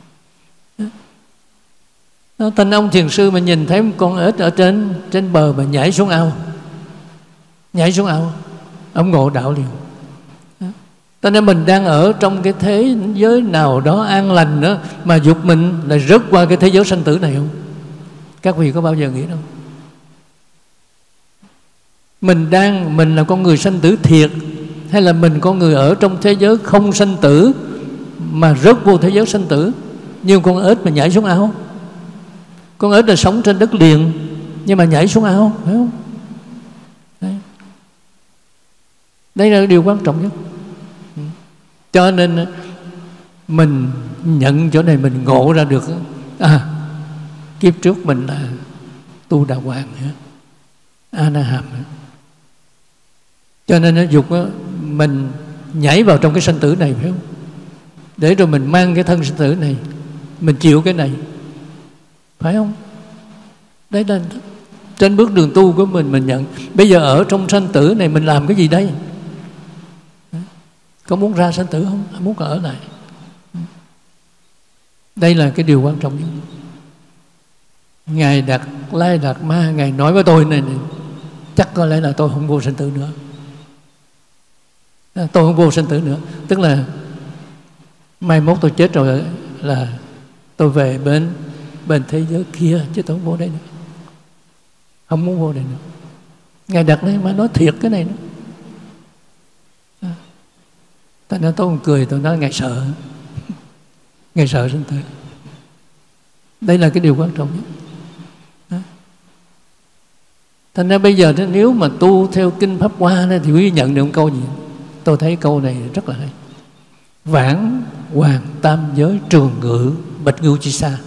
Thành ông thiền sư mà nhìn thấy một con ếch ở trên bờ mà nhảy xuống ao, ông ngộ đạo liền. Cho nên mình đang ở trong cái thế giới nào đó an lành nữa mà dục mình lại rớt qua cái thế giới sanh tử này không? Các vị có bao giờ nghĩ đâu? Mình là con người sanh tử thiệt, hay là mình con người ở trong thế giới không sanh tử mà rớt vô thế giới sanh tử, như con ếch mà nhảy xuống ao? Con ếch là sống trên đất liền nhưng mà nhảy xuống ao, phải không? Đây là điều quan trọng nhất. Cho nên mình nhận chỗ này, mình ngộ ra được kiếp trước mình là tu đà hoàng, a na hàm. Cho nên nó dục mình nhảy vào trong cái sanh tử này, phải không? Để rồi mình mang cái thân sanh tử này, mình chịu cái này, phải không? Đấy là trên bước đường tu của mình nhận. Bây giờ ở trong sanh tử này mình làm cái gì đây? Có muốn ra sanh tử không? Muốn ở lại? Đây là cái điều quan trọng nhất. Ngài Đạt Lai Đạt Ma, Ngài nói với tôi này, chắc có lẽ là tôi không vô sanh tử nữa. Tôi không vô sanh tử nữa. Tức là mai mốt tôi chết rồi là tôi về bên thế giới kia, chứ tôi không vô đây nữa. Không muốn vô đây nữa. Ngài Đạt Lai Ma nói thiệt cái này nữa. Thành ra tôi cười, tôi nói Ngài sợ. Ngài sợ sanh tử. Đây là cái điều quan trọng nhất. Thành ra bây giờ nếu mà tu theo Kinh Pháp Hoa thì quý vị nhận được một câu gì? Tôi thấy câu này rất là hay. Vãng hoàng tam giới trường ngự Bạch Ngưu Chi Sa.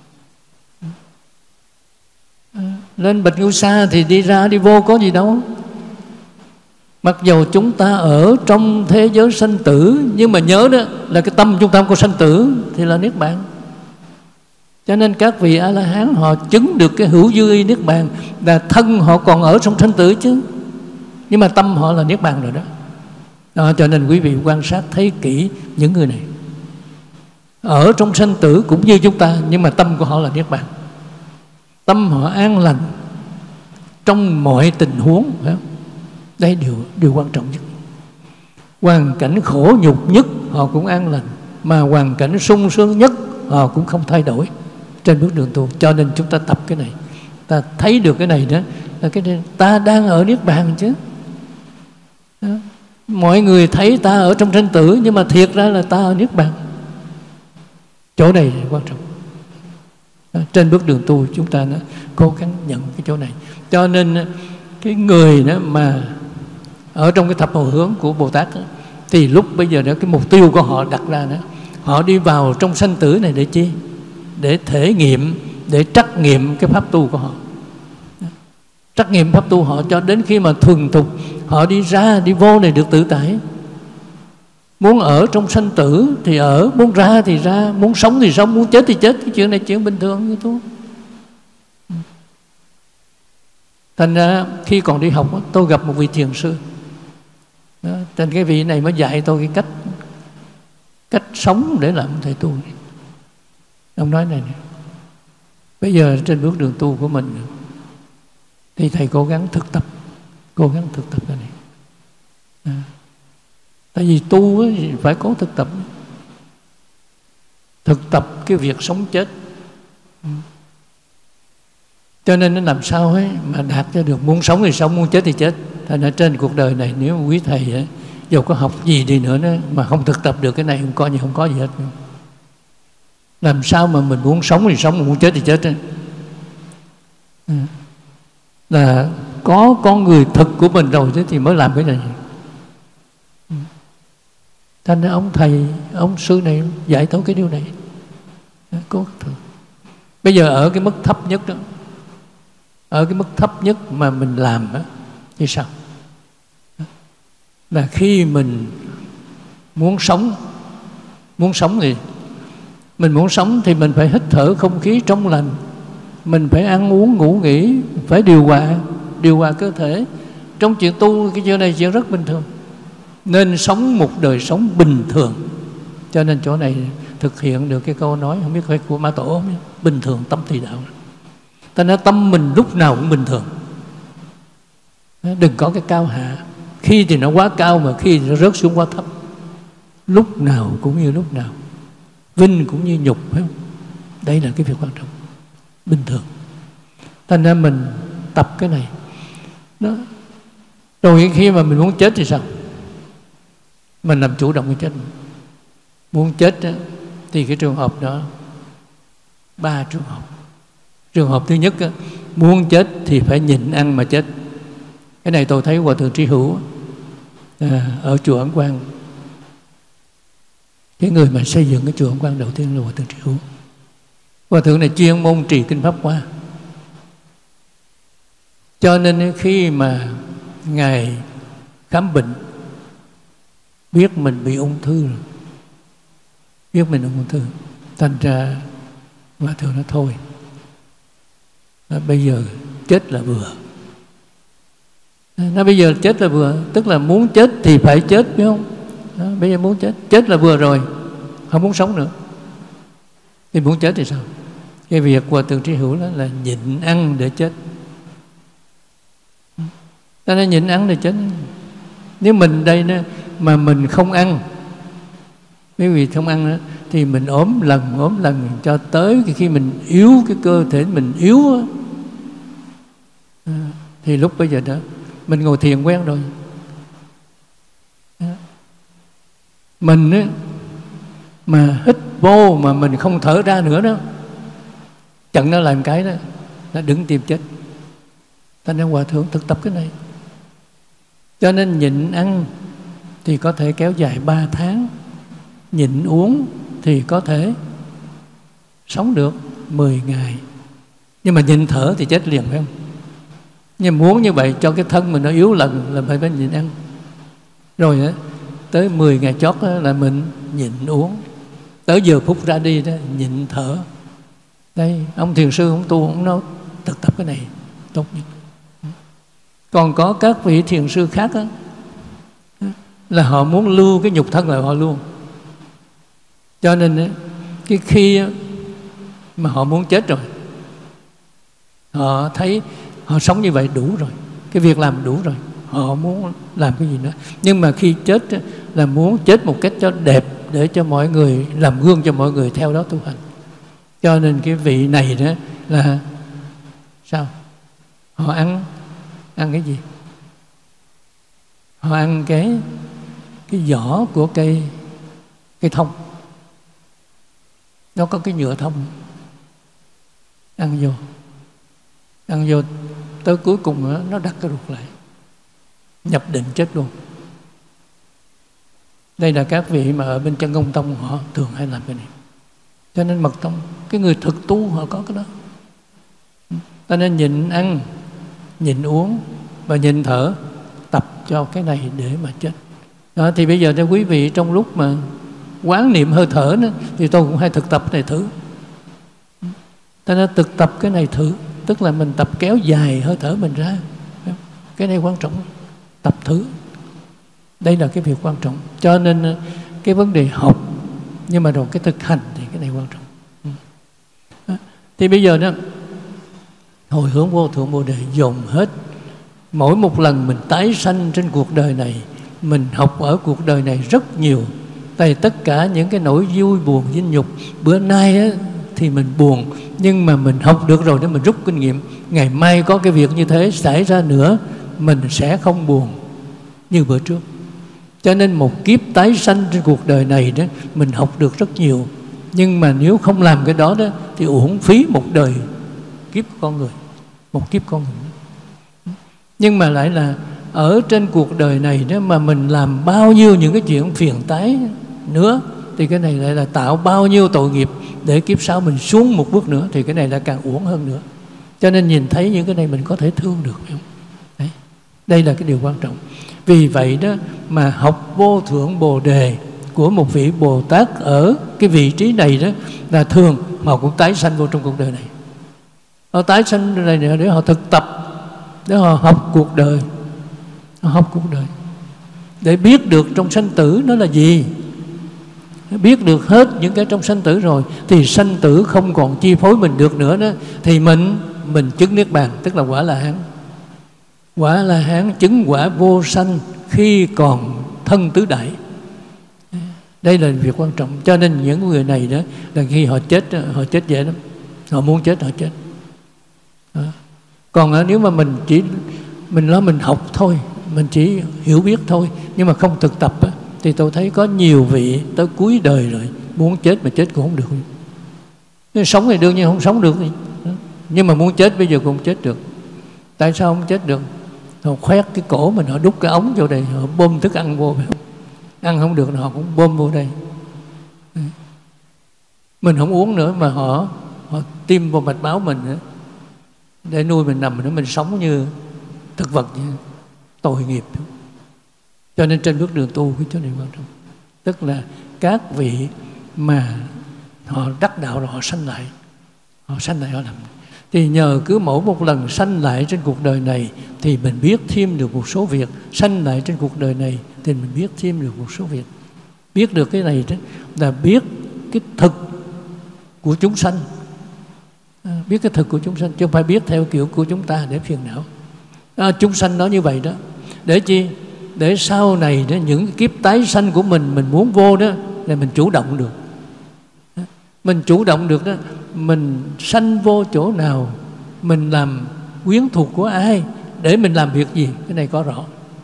Lên Bạch Ngưu Sa thì đi ra đi vô có gì đâu. Mặc dù chúng ta ở trong thế giới sanh tử, nhưng mà nhớ đó là cái tâm chúng ta không có sanh tử thì là Niết Bàn. Cho nên các vị A-la-hán họ chứng được cái hữu dư y Niết Bàn là thân họ còn ở trong sanh tử chứ, nhưng mà tâm họ là Niết Bàn rồi đó. Cho nên quý vị quan sát thấy kỹ những người này ở trong sanh tử cũng như chúng ta, nhưng mà tâm của họ là Niết Bàn. Tâm họ an lành trong mọi tình huống, phải không? Đây điều quan trọng nhất. Hoàn cảnh khổ nhục nhất họ cũng an lành, mà hoàn cảnh sung sướng nhất họ cũng không thay đổi trên bước đường tu. Cho nên chúng ta tập cái này, ta thấy được cái này đó là cái này, ta đang ở Niết Bàn chứ. Đó. Mọi người thấy ta ở trong sanh tử, nhưng mà thiệt ra là ta ở Niết Bàn. Chỗ này là quan trọng. Đó. Trên bước đường tu chúng ta nó cố gắng nhận cái chỗ này. Cho nên cái người đó mà ở trong cái thập hồi hướng của Bồ Tát đó, thì lúc bây giờ đó cái mục tiêu của họ đặt ra đó, họ đi vào trong sanh tử này để chi? Để thể nghiệm, để trắc nghiệm cái pháp tu của họ. Trắc nghiệm pháp tu họ cho đến khi mà thuần thục, họ đi ra đi vô này được tự tại. Muốn ở trong sanh tử thì ở, muốn ra thì ra, muốn sống thì sống, muốn chết thì chết. Cái chuyện này chuyện bình thường như tu. Thành ra khi còn đi học tôi gặp một vị thiền sư đó, trên cái vị này mới dạy tôi cái cách sống để làm thầy tu. Ông nói này, bây giờ trên bước đường tu của mình thì thầy cố gắng thực tập cái này. Tại vì tu thì phải có thực tập cái việc sống chết. Cho nên nó làm sao ấy mà đạt cho được, muốn sống thì sống, muốn chết thì chết. Thành ra trên cuộc đời này nếu quý thầy á, dù có học gì đi nữa đó, mà không thực tập được cái này, không có gì hết. Làm sao mà mình muốn sống thì sống, muốn chết thì chết. Là có con người thực của mình rồi thế thì mới làm cái này. Thành ra ông thầy, ông sư này dạy thấu cái điều này. Có thực. Bây giờ ở cái mức thấp nhất đó, ở cái mức thấp nhất mà mình làm đó, thì sao? Là khi mình muốn sống thì mình muốn sống thì mình phải hít thở không khí trong lành, mình phải ăn uống ngủ nghỉ, phải điều hòa cơ thể. Trong chuyện tu cái chuyện này chuyện rất bình thường, nên sống một đời sống bình thường. Cho nên chỗ này thực hiện được cái câu nói không biết phải của Mã Tổ không? Bình thường tâm thì đạo. Ta nói tâm mình lúc nào cũng bình thường, đừng có cái cao hạ. Khi thì nó quá cao, mà khi thì nó rớt xuống quá thấp. Lúc nào cũng như lúc nào, vinh cũng như nhục, phải không? Đây là cái việc quan trọng, bình thường. Thành ra mình tập cái này đó. Rồi khi mà mình muốn chết thì sao? Mình làm chủ động cái chết. Muốn chết đó, thì cái trường hợp đó 3 trường hợp. Trường hợp thứ nhất đó, muốn chết thì phải nhịn ăn mà chết. Cái này tôi thấy Hòa Thượng Trí Hữu ở chùa Ấn Quang, cái người mà xây dựng cái chùa Ấn Quang đầu tiên là Hòa Thượng Trí Hữu. Hòa Thượng này chuyên môn trì kinh Pháp Hoa. Cho nên khi mà Ngài khám bệnh, biết mình bị ung thư rồi, biết mình ung thư, thành ra Hòa Thượng nói thôi, bây giờ chết là vừa. Nó bây giờ chết là vừa, tức là muốn chết thì phải chết, phải không? Đó, bây giờ muốn chết là vừa rồi, không muốn sống nữa. Thì muốn chết thì sao? Cái việc Hòa Thượng Trí Hữu đó là nhịn ăn để chết. Ta nói nhịn ăn để chết. Nếu mình đây đó, mà mình không ăn, bởi vì không ăn đó, thì mình ốm lần cho tới khi mình yếu, cái cơ thể mình yếu đó, thì lúc bây giờ đó mình ngồi thiền quen rồi, mình á, mà hít vô mà mình không thở ra nữa đó, chặn nó làm cái đó, nó đứng tìm chết. Ta nên Hòa Thượng thực tập cái này. Cho nên nhịn ăn thì có thể kéo dài 3 tháng, nhịn uống thì có thể sống được 10 ngày. Nhưng mà nhịn thở thì chết liền, phải không? Nhưng muốn như vậy cho cái thân mình nó yếu lần là phải nhịn ăn. Rồi đó, tới 10 ngày chót đó là mình nhịn uống. Tới giờ phút ra đi đó, nhịn thở. Đây, ông thiền sư, ông tu, ông nói thực tập cái này tốt nhất. Còn có các vị thiền sư khác đó, là họ muốn lưu cái nhục thân là họ luôn. Cho nên cái khi mà họ muốn chết rồi, họ thấy họ sống như vậy đủ rồi, cái việc làm đủ rồi, họ muốn làm cái gì nữa. Nhưng mà khi chết là muốn chết một cách cho đẹp, để cho mọi người, làm gương cho mọi người theo đó tu hành. Cho nên cái vị này đó là sao? Họ ăn cái gì? Họ ăn cái vỏ của cây thông. Nó có cái nhựa thông, ăn vô tới cuối cùng nó đặt cái ruột lại, nhập định chết luôn. Đây là các vị mà ở bên chân Công Tông họ thường hay làm cái này. Cho nên Mật Tông, cái người thực tu họ có cái đó. Cho nên nhịn ăn, nhịn uống và nhịn thở, tập cho cái này để mà chết. Đó, thì bây giờ cho quý vị trong lúc mà quán niệm hơi thở nữa, thì tôi cũng hay thực tập này thử. Ta nên thực tập cái này thử, tức là mình tập kéo dài hơi thở mình ra. Cái này quan trọng, tập thử. Đây là cái việc quan trọng. Cho nên cái vấn đề học, nhưng mà rồi cái thực hành thì cái này quan trọng. Thì bây giờ đó, hồi hướng vô thượng Bồ Đề dồn hết. Mỗi một lần mình tái sanh trên cuộc đời này, mình học ở cuộc đời này rất nhiều. Tại tất cả những cái nỗi vui buồn vinh nhục, bữa nay á, thì mình buồn, nhưng mà mình học được rồi để mình rút kinh nghiệm. Ngày mai có cái việc như thế xảy ra nữa mình sẽ không buồn như bữa trước. Cho nên một kiếp tái sanh trên cuộc đời này đó, mình học được rất nhiều. Nhưng mà nếu không làm cái đó đó thì uổng phí một đời kiếp con người, một kiếp con người. Nhưng mà lại là ở trên cuộc đời này đó mà mình làm bao nhiêu những cái chuyện phiền toái nữa, thì cái này lại là tạo bao nhiêu tội nghiệp để kiếp sau mình xuống một bước nữa, thì cái này là càng uổng hơn nữa. Cho nên nhìn thấy những cái này mình có thể thương được, phải không? Đấy. Đây là cái điều quan trọng. Vì vậy đó mà học vô thượng Bồ Đề của một vị Bồ Tát ở cái vị trí này đó là thường họ cũng tái sanh vô trong cuộc đời này. Họ tái sanh này để họ thực tập, để họ học cuộc đời, họ học cuộc đời để biết được trong sanh tử nó là gì. Biết được hết những cái trong sanh tử rồi thì sanh tử không còn chi phối mình được nữa đó, thì mình chứng Niết Bàn, tức là quả La Hán. Quả La Hán chứng quả vô sanh khi còn thân tứ đại. Đây là việc quan trọng. Cho nên những người này đó là khi họ chết dễ lắm. Họ muốn chết họ chết. Đó. Còn nếu mà mình học thôi, mình chỉ hiểu biết thôi, nhưng mà không thực tập á, thì tôi thấy có nhiều vị tới cuối đời rồi muốn chết mà chết cũng không được. Nếu sống thì đương nhiên không sống được, nhưng mà muốn chết bây giờ cũng không chết được. Tại sao không chết được? Họ khoét cái cổ mình, họ đút cái ống vô đây, họ bơm thức ăn vô, ăn không được họ cũng bơm vô đây. Mình không uống nữa mà họ tiêm vào mạch máu mình nữa, để nuôi mình nằm nữa, mình sống như thực vật vậy. Tội nghiệp. Cho nên trên bước đường tu cái chỗ này quan trọng. Tức là các vị mà họ đắc đạo rồi họ sanh lại họ làm. Thì nhờ cứ mỗi một lần sanh lại trên cuộc đời này thì mình biết thêm được một số việc. Sanh lại trên cuộc đời này thì mình biết thêm được một số việc. Biết được cái này đó là biết cái thực của chúng sanh. Biết cái thực của chúng sanh, chứ không phải biết theo kiểu của chúng ta để phiền não. Chúng sanh nó như vậy đó. Để chi? Để sau này đó, những kiếp tái sanh của mình muốn vô đó là mình chủ động được. Mình chủ động được đó, mình sanh vô chỗ nào, mình làm quyến thuộc của ai, để mình làm việc gì, cái này có rõ.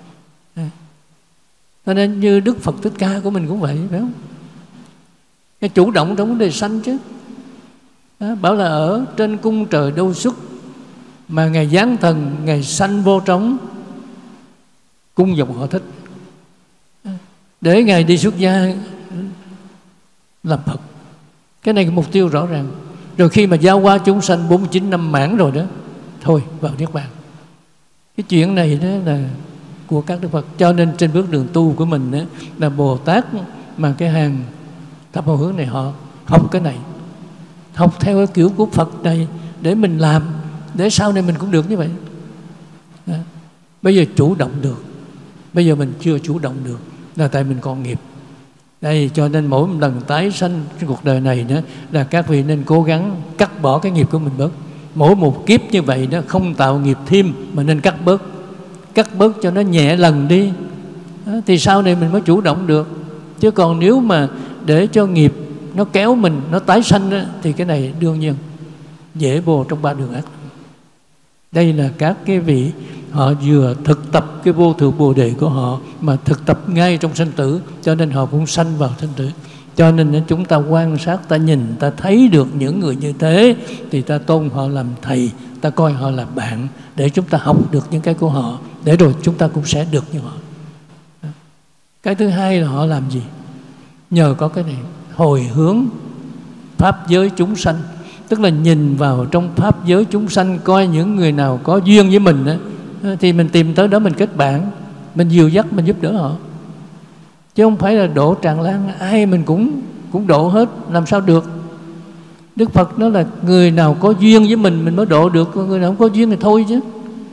Cho nên như Đức Phật Thích Ca của mình cũng vậy, phải không? Cái chủ động trong vấn đề sanh chứ. Bảo là ở trên cung trời Đâu Xuất mà Ngài giáng thần, Ngài sanh vô trong cung dòng Họ Thích, để Ngài đi xuất gia làm Phật. Cái này là mục tiêu rõ ràng. Rồi khi mà giao qua chúng sanh 49 năm mãn rồi đó, thôi vào Niết Bàn. Cái chuyện này đó là của các Đức Phật. Cho nên trên bước đường tu của mình đó, là Bồ Tát mà cái hàng thập hầu hướng này họ học cái này, học theo cái kiểu của Phật này để mình làm, để sau này mình cũng được như vậy. Bây giờ chủ động được, bây giờ mình chưa chủ động được là tại mình còn nghiệp. Đây, cho nên mỗi một lần tái sanh trên cuộc đời này đó là các vị nên cố gắng cắt bỏ cái nghiệp của mình bớt. Mỗi một kiếp như vậy đó không tạo nghiệp thêm mà nên cắt bớt cho nó nhẹ lần đi. Thì sau này mình mới chủ động được. Chứ còn nếu mà để cho nghiệp nó kéo mình, nó tái sanh đó, thì cái này đương nhiên dễ vô trong ba đường ác. Đây là các cái vị họ vừa thực tập cái vô thượng Bồ Đề của họ mà thực tập ngay trong sanh tử, cho nên họ cũng sanh vào sanh tử. Cho nên chúng ta quan sát, ta nhìn, ta thấy được những người như thế thì ta tôn họ làm thầy, ta coi họ là bạn, để chúng ta học được những cái của họ, để rồi chúng ta cũng sẽ được như họ. Cái thứ hai là họ làm gì? Nhờ có cái này hồi hướng pháp giới chúng sanh, tức là nhìn vào trong pháp giới chúng sanh, coi những người nào có duyên với mình đó, thì mình tìm tới đó mình kết bạn, mình dìu dắt, mình giúp đỡ họ. Chứ không phải là độ tràn lan, ai mình cũng độ hết, làm sao được. Đức Phật nói là người nào có duyên với mình mới độ được, người nào không có duyên thì thôi chứ.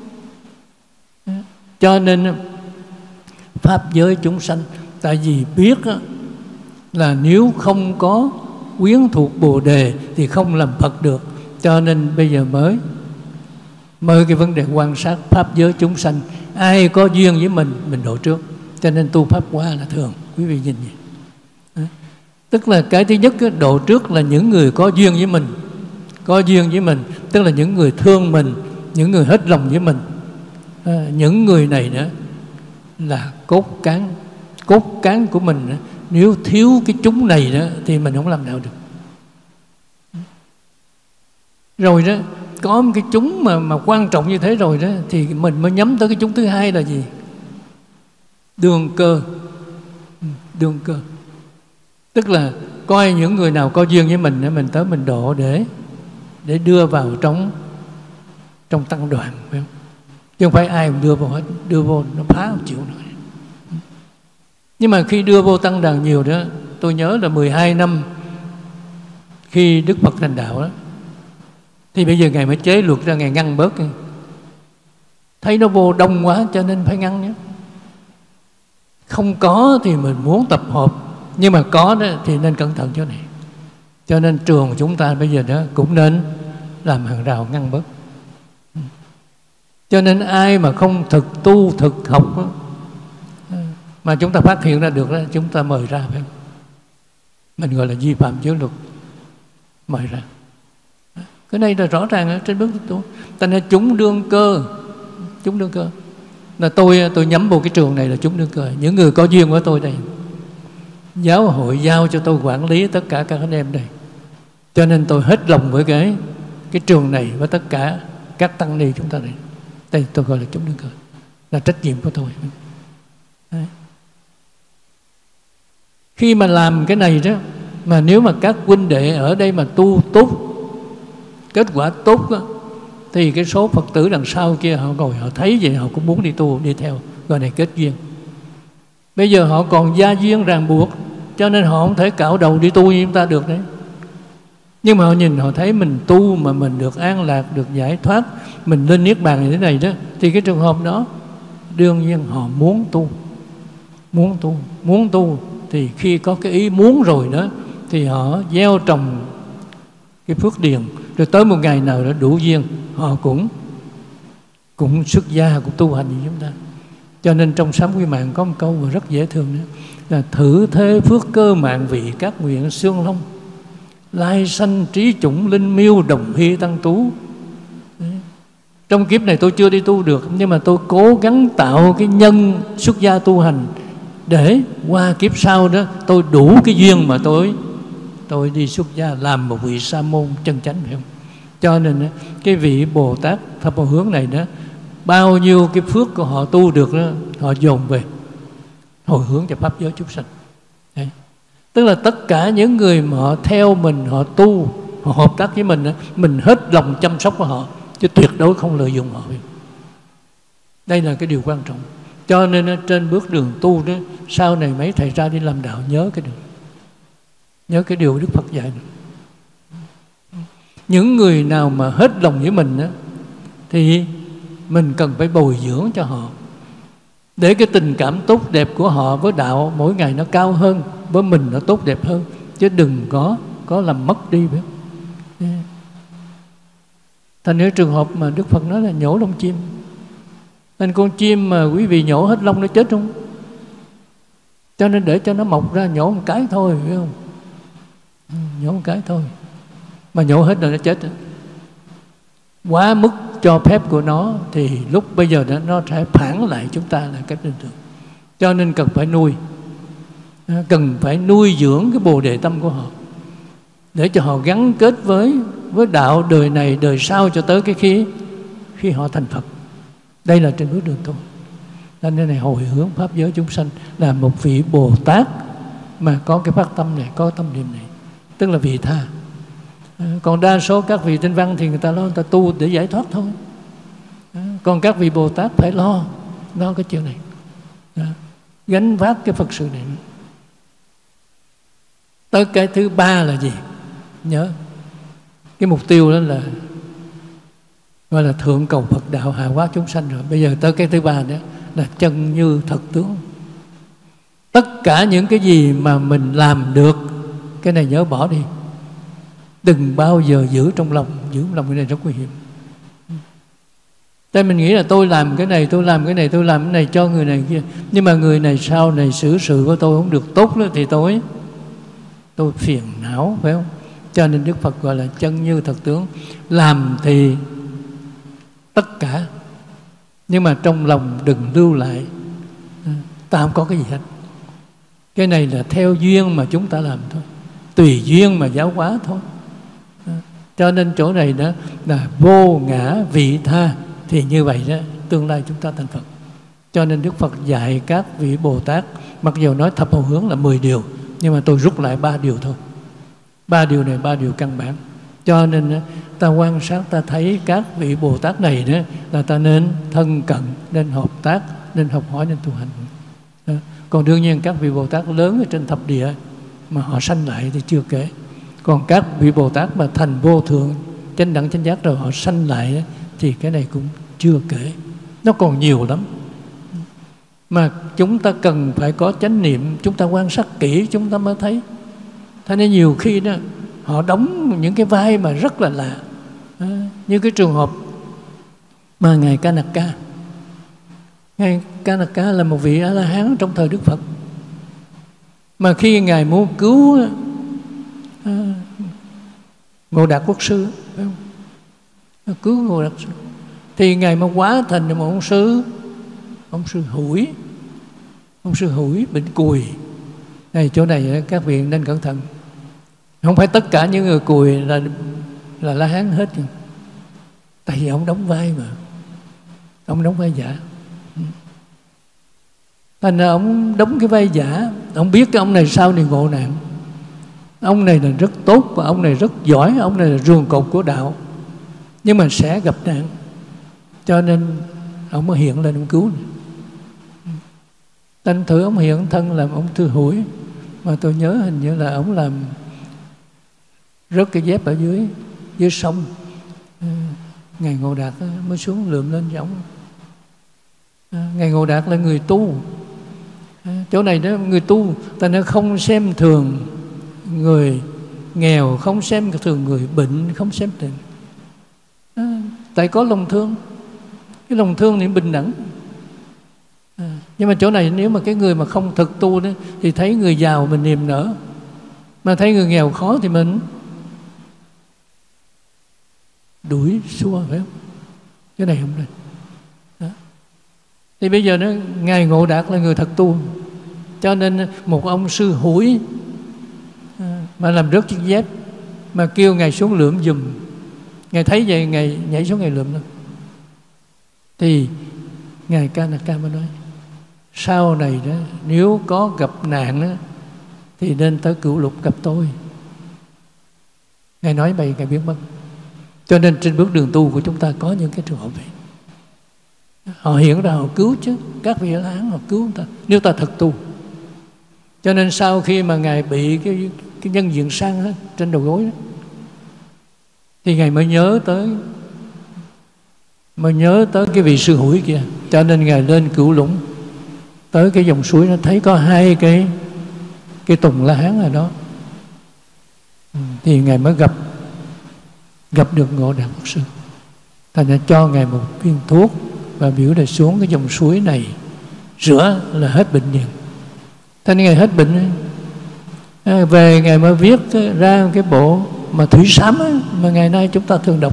Cho nên pháp giới chúng sanh, tại vì biết là nếu không có quyến thuộc Bồ Đề thì không làm Phật được. Cho nên bây giờ mới cái vấn đề quan sát pháp giới chúng sanh, ai có duyên với mình độ trước. Cho nên tu pháp qua là thường, quý vị nhìn vậy. Tức là cái thứ nhất, độ trước là những người có duyên với mình. Có duyên với mình tức là những người thương mình, những người hết lòng với mình. những người này nữa là cốt cán của mình nữa. Nếu thiếu cái chúng này đó thì mình không làm đạo được. Rồi đó, có một cái chúng mà quan trọng như thế rồi đó, thì mình mới nhắm tới cái chúng thứ hai là gì? Đương cơ. Đương cơ tức là coi những người nào có duyên với mình tới mình độ để đưa vào trong tăng đoàn, phải không? Chứ không phải ai cũng đưa vào hết. Đưa vô nó phá không chịu nổi. Nhưng mà khi đưa vô tăng đoàn nhiều đó, tôi nhớ là 12 năm khi Đức Phật thành đạo đó, thì bây giờ Ngài mới chế luật ra, Ngài ngăn bớt. Thấy nó vô đông quá cho nên phải ngăn nhé. Không có thì mình muốn tập hợp, nhưng mà có đó thì nên cẩn thận chỗ này. Cho nên trường của chúng ta bây giờ đó cũng nên làm hàng rào ngăn bớt. Cho nên ai mà không thực tu, thực học đó, mà chúng ta phát hiện ra được đó, chúng ta mời ra, phải không? Mình gọi là vi phạm giới luật, mời ra. Cái này là rõ ràng ở trên bước tu. Thành ra chúng đương cơ. Chúng đương cơ là tôi nhắm vào cái trường này là chúng đương cơ. Những người có duyên với tôi đây, giáo hội giao cho tôi quản lý tất cả các anh em đây. Cho nên tôi hết lòng với cái trường này, với tất cả các tăng ni chúng ta đây. Đây tôi gọi là chúng đương cơ, là trách nhiệm của tôi. Đấy. Khi mà làm cái này đó, mà nếu mà các huynh đệ ở đây mà tu tốt, kết quả tốt đó, thì cái số Phật tử đằng sau kia họ ngồi họ thấy vậy, họ cũng muốn đi tu, đi theo, gọi này kết duyên. Bây giờ họ còn gia duyên ràng buộc, cho nên họ không thể cạo đầu đi tu như chúng ta được đấy. Nhưng mà họ nhìn, họ thấy mình tu mà mình được an lạc, được giải thoát, mình lên niết bàn như thế này đó, thì cái trường hợp đó đương nhiên họ muốn tu. Muốn tu thì khi có cái ý muốn rồi đó, thì họ gieo trồng cái phước điền, rồi tới một ngày nào đó đủ duyên, họ cũng xuất gia, cũng tu hành như chúng ta. Cho nên trong Sám Quy Mạng có một câu mà rất dễ thương nữa, là thử thế phước cơ mạng vị các nguyện xương long, lai sanh trí chủng linh miêu đồng hy tăng tú. Đấy. Trong kiếp này tôi chưa đi tu được, nhưng mà tôi cố gắng tạo cái nhân xuất gia tu hành, để qua kiếp sau đó tôi đủ cái duyên mà tôi đi xuất gia làm một vị sa môn chân chánh, phải không? Cho nên cái vị Bồ Tát Pháp Môn Hướng này đó, bao nhiêu cái phước của họ tu được đó, họ dồn về hồi hướng cho pháp giới chúng sanh. Đấy. Tức là tất cả những người mà họ theo mình, họ tu, họ hợp tác với mình hết lòng chăm sóc của họ, chứ tuyệt đối không lợi dụng họ. Đây là cái điều quan trọng. Cho nên trên bước đường tu đó, sau này mấy thầy ra đi làm đạo nhớ cái điều Đức Phật dạy. Những người nào mà hết lòng với mình đó, thì mình cần phải bồi dưỡng cho họ, để cái tình cảm tốt đẹp của họ với đạo mỗi ngày nó cao hơn, với mình nó tốt đẹp hơn, chứ đừng có làm mất đi. Thành cái trường hợp mà Đức Phật nói là nhổ lông chim, nên con chim mà quý vị nhổ hết lông nó chết không? Cho nên để cho nó mọc ra nhổ một cái thôi, phải không? Nhổ một cái thôi, mà nhổ hết rồi nó chết. Quá mức cho phép của nó thì lúc bây giờ nó sẽ phản lại chúng ta là cách bình thường. Cho nên cần phải nuôi dưỡng cái bồ đề tâm của họ, để cho họ gắn kết với đạo đời này đời sau, cho tới cái khi họ thành Phật. Đây là trên bước đường tu. Cho nên này hồi hướng pháp giới chúng sanh là một vị Bồ Tát mà có cái phát tâm này, có tâm niệm này, tức là vị tha. Còn đa số các vị tinh văn thì người ta lo, người ta tu để giải thoát thôi. Còn các vị Bồ Tát phải lo cái chuyện này, gánh vác cái Phật sự này. Tới cái thứ ba là gì? Nhớ cái mục tiêu đó là gọi là thượng cầu Phật đạo, hạ hóa chúng sanh rồi. Bây giờ tới cái thứ ba đó là chân như thật tướng. Tất cả những cái gì mà mình làm được, cái này nhớ bỏ đi. Đừng bao giờ giữ trong lòng. Giữ trong lòng cái này rất nguy hiểm. Tại mình nghĩ là tôi làm cái này, tôi làm cái này, tôi làm cái này cho người này kia, nhưng mà người này sau này xử sự của tôi không được tốt nữa, thì tôi phiền não, phải không? Cho nên Đức Phật gọi là chân như thật tướng. Làm thì tất cả Nhưng mà trong lòng đừng lưu lại ta không có cái gì hết. Cái này là theo duyên mà chúng ta làm thôi, tùy duyên mà giáo hóa thôi. Cho nên chỗ này đó là vô ngã vị tha, thì như vậy đó tương lai chúng ta thành Phật. Cho nên Đức Phật dạy các vị Bồ Tát, mặc dù nói thập hồng hướng là 10 điều, nhưng mà tôi rút lại 3 điều thôi. 3 điều này 3 điều căn bản. Cho nên ta quan sát, ta thấy các vị Bồ Tát này đó là ta nên thân cận, nên hợp tác, nên học hỏi, nên tu hành. Còn đương nhiên các vị Bồ Tát lớn ở trên thập địa mà họ sanh lại thì chưa kể. Còn các vị Bồ Tát mà thành vô thượng chánh đẳng chánh giác rồi họ sanh lại thì cái này cũng chưa kể. Nó còn nhiều lắm. Mà chúng ta cần phải có chánh niệm, chúng ta quan sát kỹ chúng ta mới thấy. Thế nên nhiều khi đó họ đóng những cái vai mà rất là lạ. Như cái trường hợp mà Ngài Kanaka. Ngài Kanaka là một vị A-la-hán trong thời Đức Phật. Mà khi Ngài muốn cứu Ngộ Đạt Quốc Sư, phải không? Cứu Ngộ Đạt Sư, thì Ngài mới hóa thành một ông sư Hủi. Ông sư Hủi bệnh cùi. Này, chỗ này các vị nên cẩn thận. Không phải tất cả những người cùi là La Hán hết. Tại vì ông đóng vai mà. Ông đóng vai giả. Thành ra ông đóng cái vai giả. Ông biết cái ông này sau này ngộ nạn. Ông này là rất tốt và ông này rất giỏi. Ông này là ruồng cột của đạo. Nhưng mà sẽ gặp nạn. Cho nên ông mới hiện lên ông cứu. Thành thử ông hiện thân làm ông Thư Hủi. Mà tôi nhớ hình như là ông làm rớt cái dép ở dưới sông. Ngài Ngộ Đạt mới xuống lượm lên giống. Ngài Ngộ Đạt là người tu. Chỗ này đó người tu ta nó không xem thường người nghèo, không xem thường người bệnh, không xem thường. Tại có lòng thương. Cái lòng thương thì bình đẳng. Nhưng mà chỗ này nếu mà cái người mà không thực tu đó thì thấy người giàu mình niềm nở, mà thấy người nghèo khó thì mình đuổi xua, phải không? Cái này không được. Thì bây giờ nó Ngài Ngộ Đạt là người thật tu. Cho nên một ông sư Hủi mà làm rớt chiếc dép mà kêu Ngài xuống lượm giùm. Ngài thấy vậy Ngài nhảy xuống Ngài lượm đó. Thì Ngài Kanaka mới nói sau này đó nếu có gặp nạn đó, thì nên tới Cửu Lục gặp tôi. Ngài nói vậy Ngài biến mất. Cho nên trên bước đường tu của chúng ta có những cái trường hợp vậy. Họ hiện ra họ cứu chứ. Các vị A-la-hán họ cứu ta nếu ta thật tu. Cho nên sau khi mà Ngài bị cái nhân diện sang đó, trên đầu gối đó, thì Ngài mới nhớ tới cái vị sư Hủi kia. Cho nên Ngài lên Cửu Lũng, tới cái dòng suối nó thấy có 2 cái tùng La Hán ở đó. Thì Ngài mới gặp được Ngộ Đạt Quốc Sư. Thành ra cho Ngài một viên thuốc và biểu là xuống cái dòng suối này rửa là hết bệnh liền. Thành Ngài hết bệnh về Ngài mới viết ra cái bộ mà Thủy Sám ấy, mà ngày nay chúng ta thường đọc.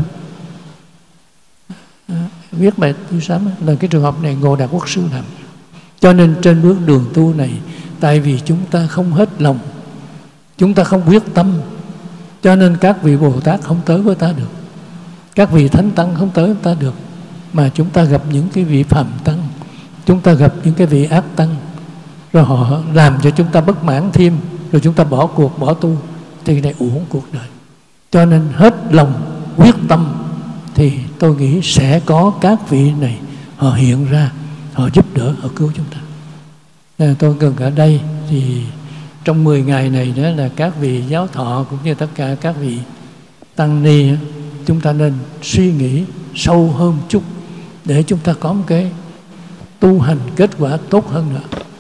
Viết bài Thủy Sám ấy, là cái trường hợp này Ngộ Đạt Quốc Sư làm. Cho nên trên bước đường tu này, tại vì chúng ta không hết lòng, chúng ta không quyết tâm, cho nên các vị Bồ Tát không tới với ta được, các vị Thánh Tăng không tới với ta được. Mà chúng ta gặp những cái vị Phạm Tăng, chúng ta gặp những cái vị ác tăng, rồi họ làm cho chúng ta bất mãn thêm, rồi chúng ta bỏ cuộc, bỏ tu, thì này uổng cuộc đời. Cho nên hết lòng quyết tâm thì tôi nghĩ sẽ có các vị này họ hiện ra, họ giúp đỡ, họ cứu chúng ta. Nên tôi cần ở đây thì trong 10 ngày này đó là các vị giáo thọ cũng như tất cả các vị tăng ni, chúng ta nên suy nghĩ sâu hơn chút để chúng ta có một cái tu hành kết quả tốt hơn nữa.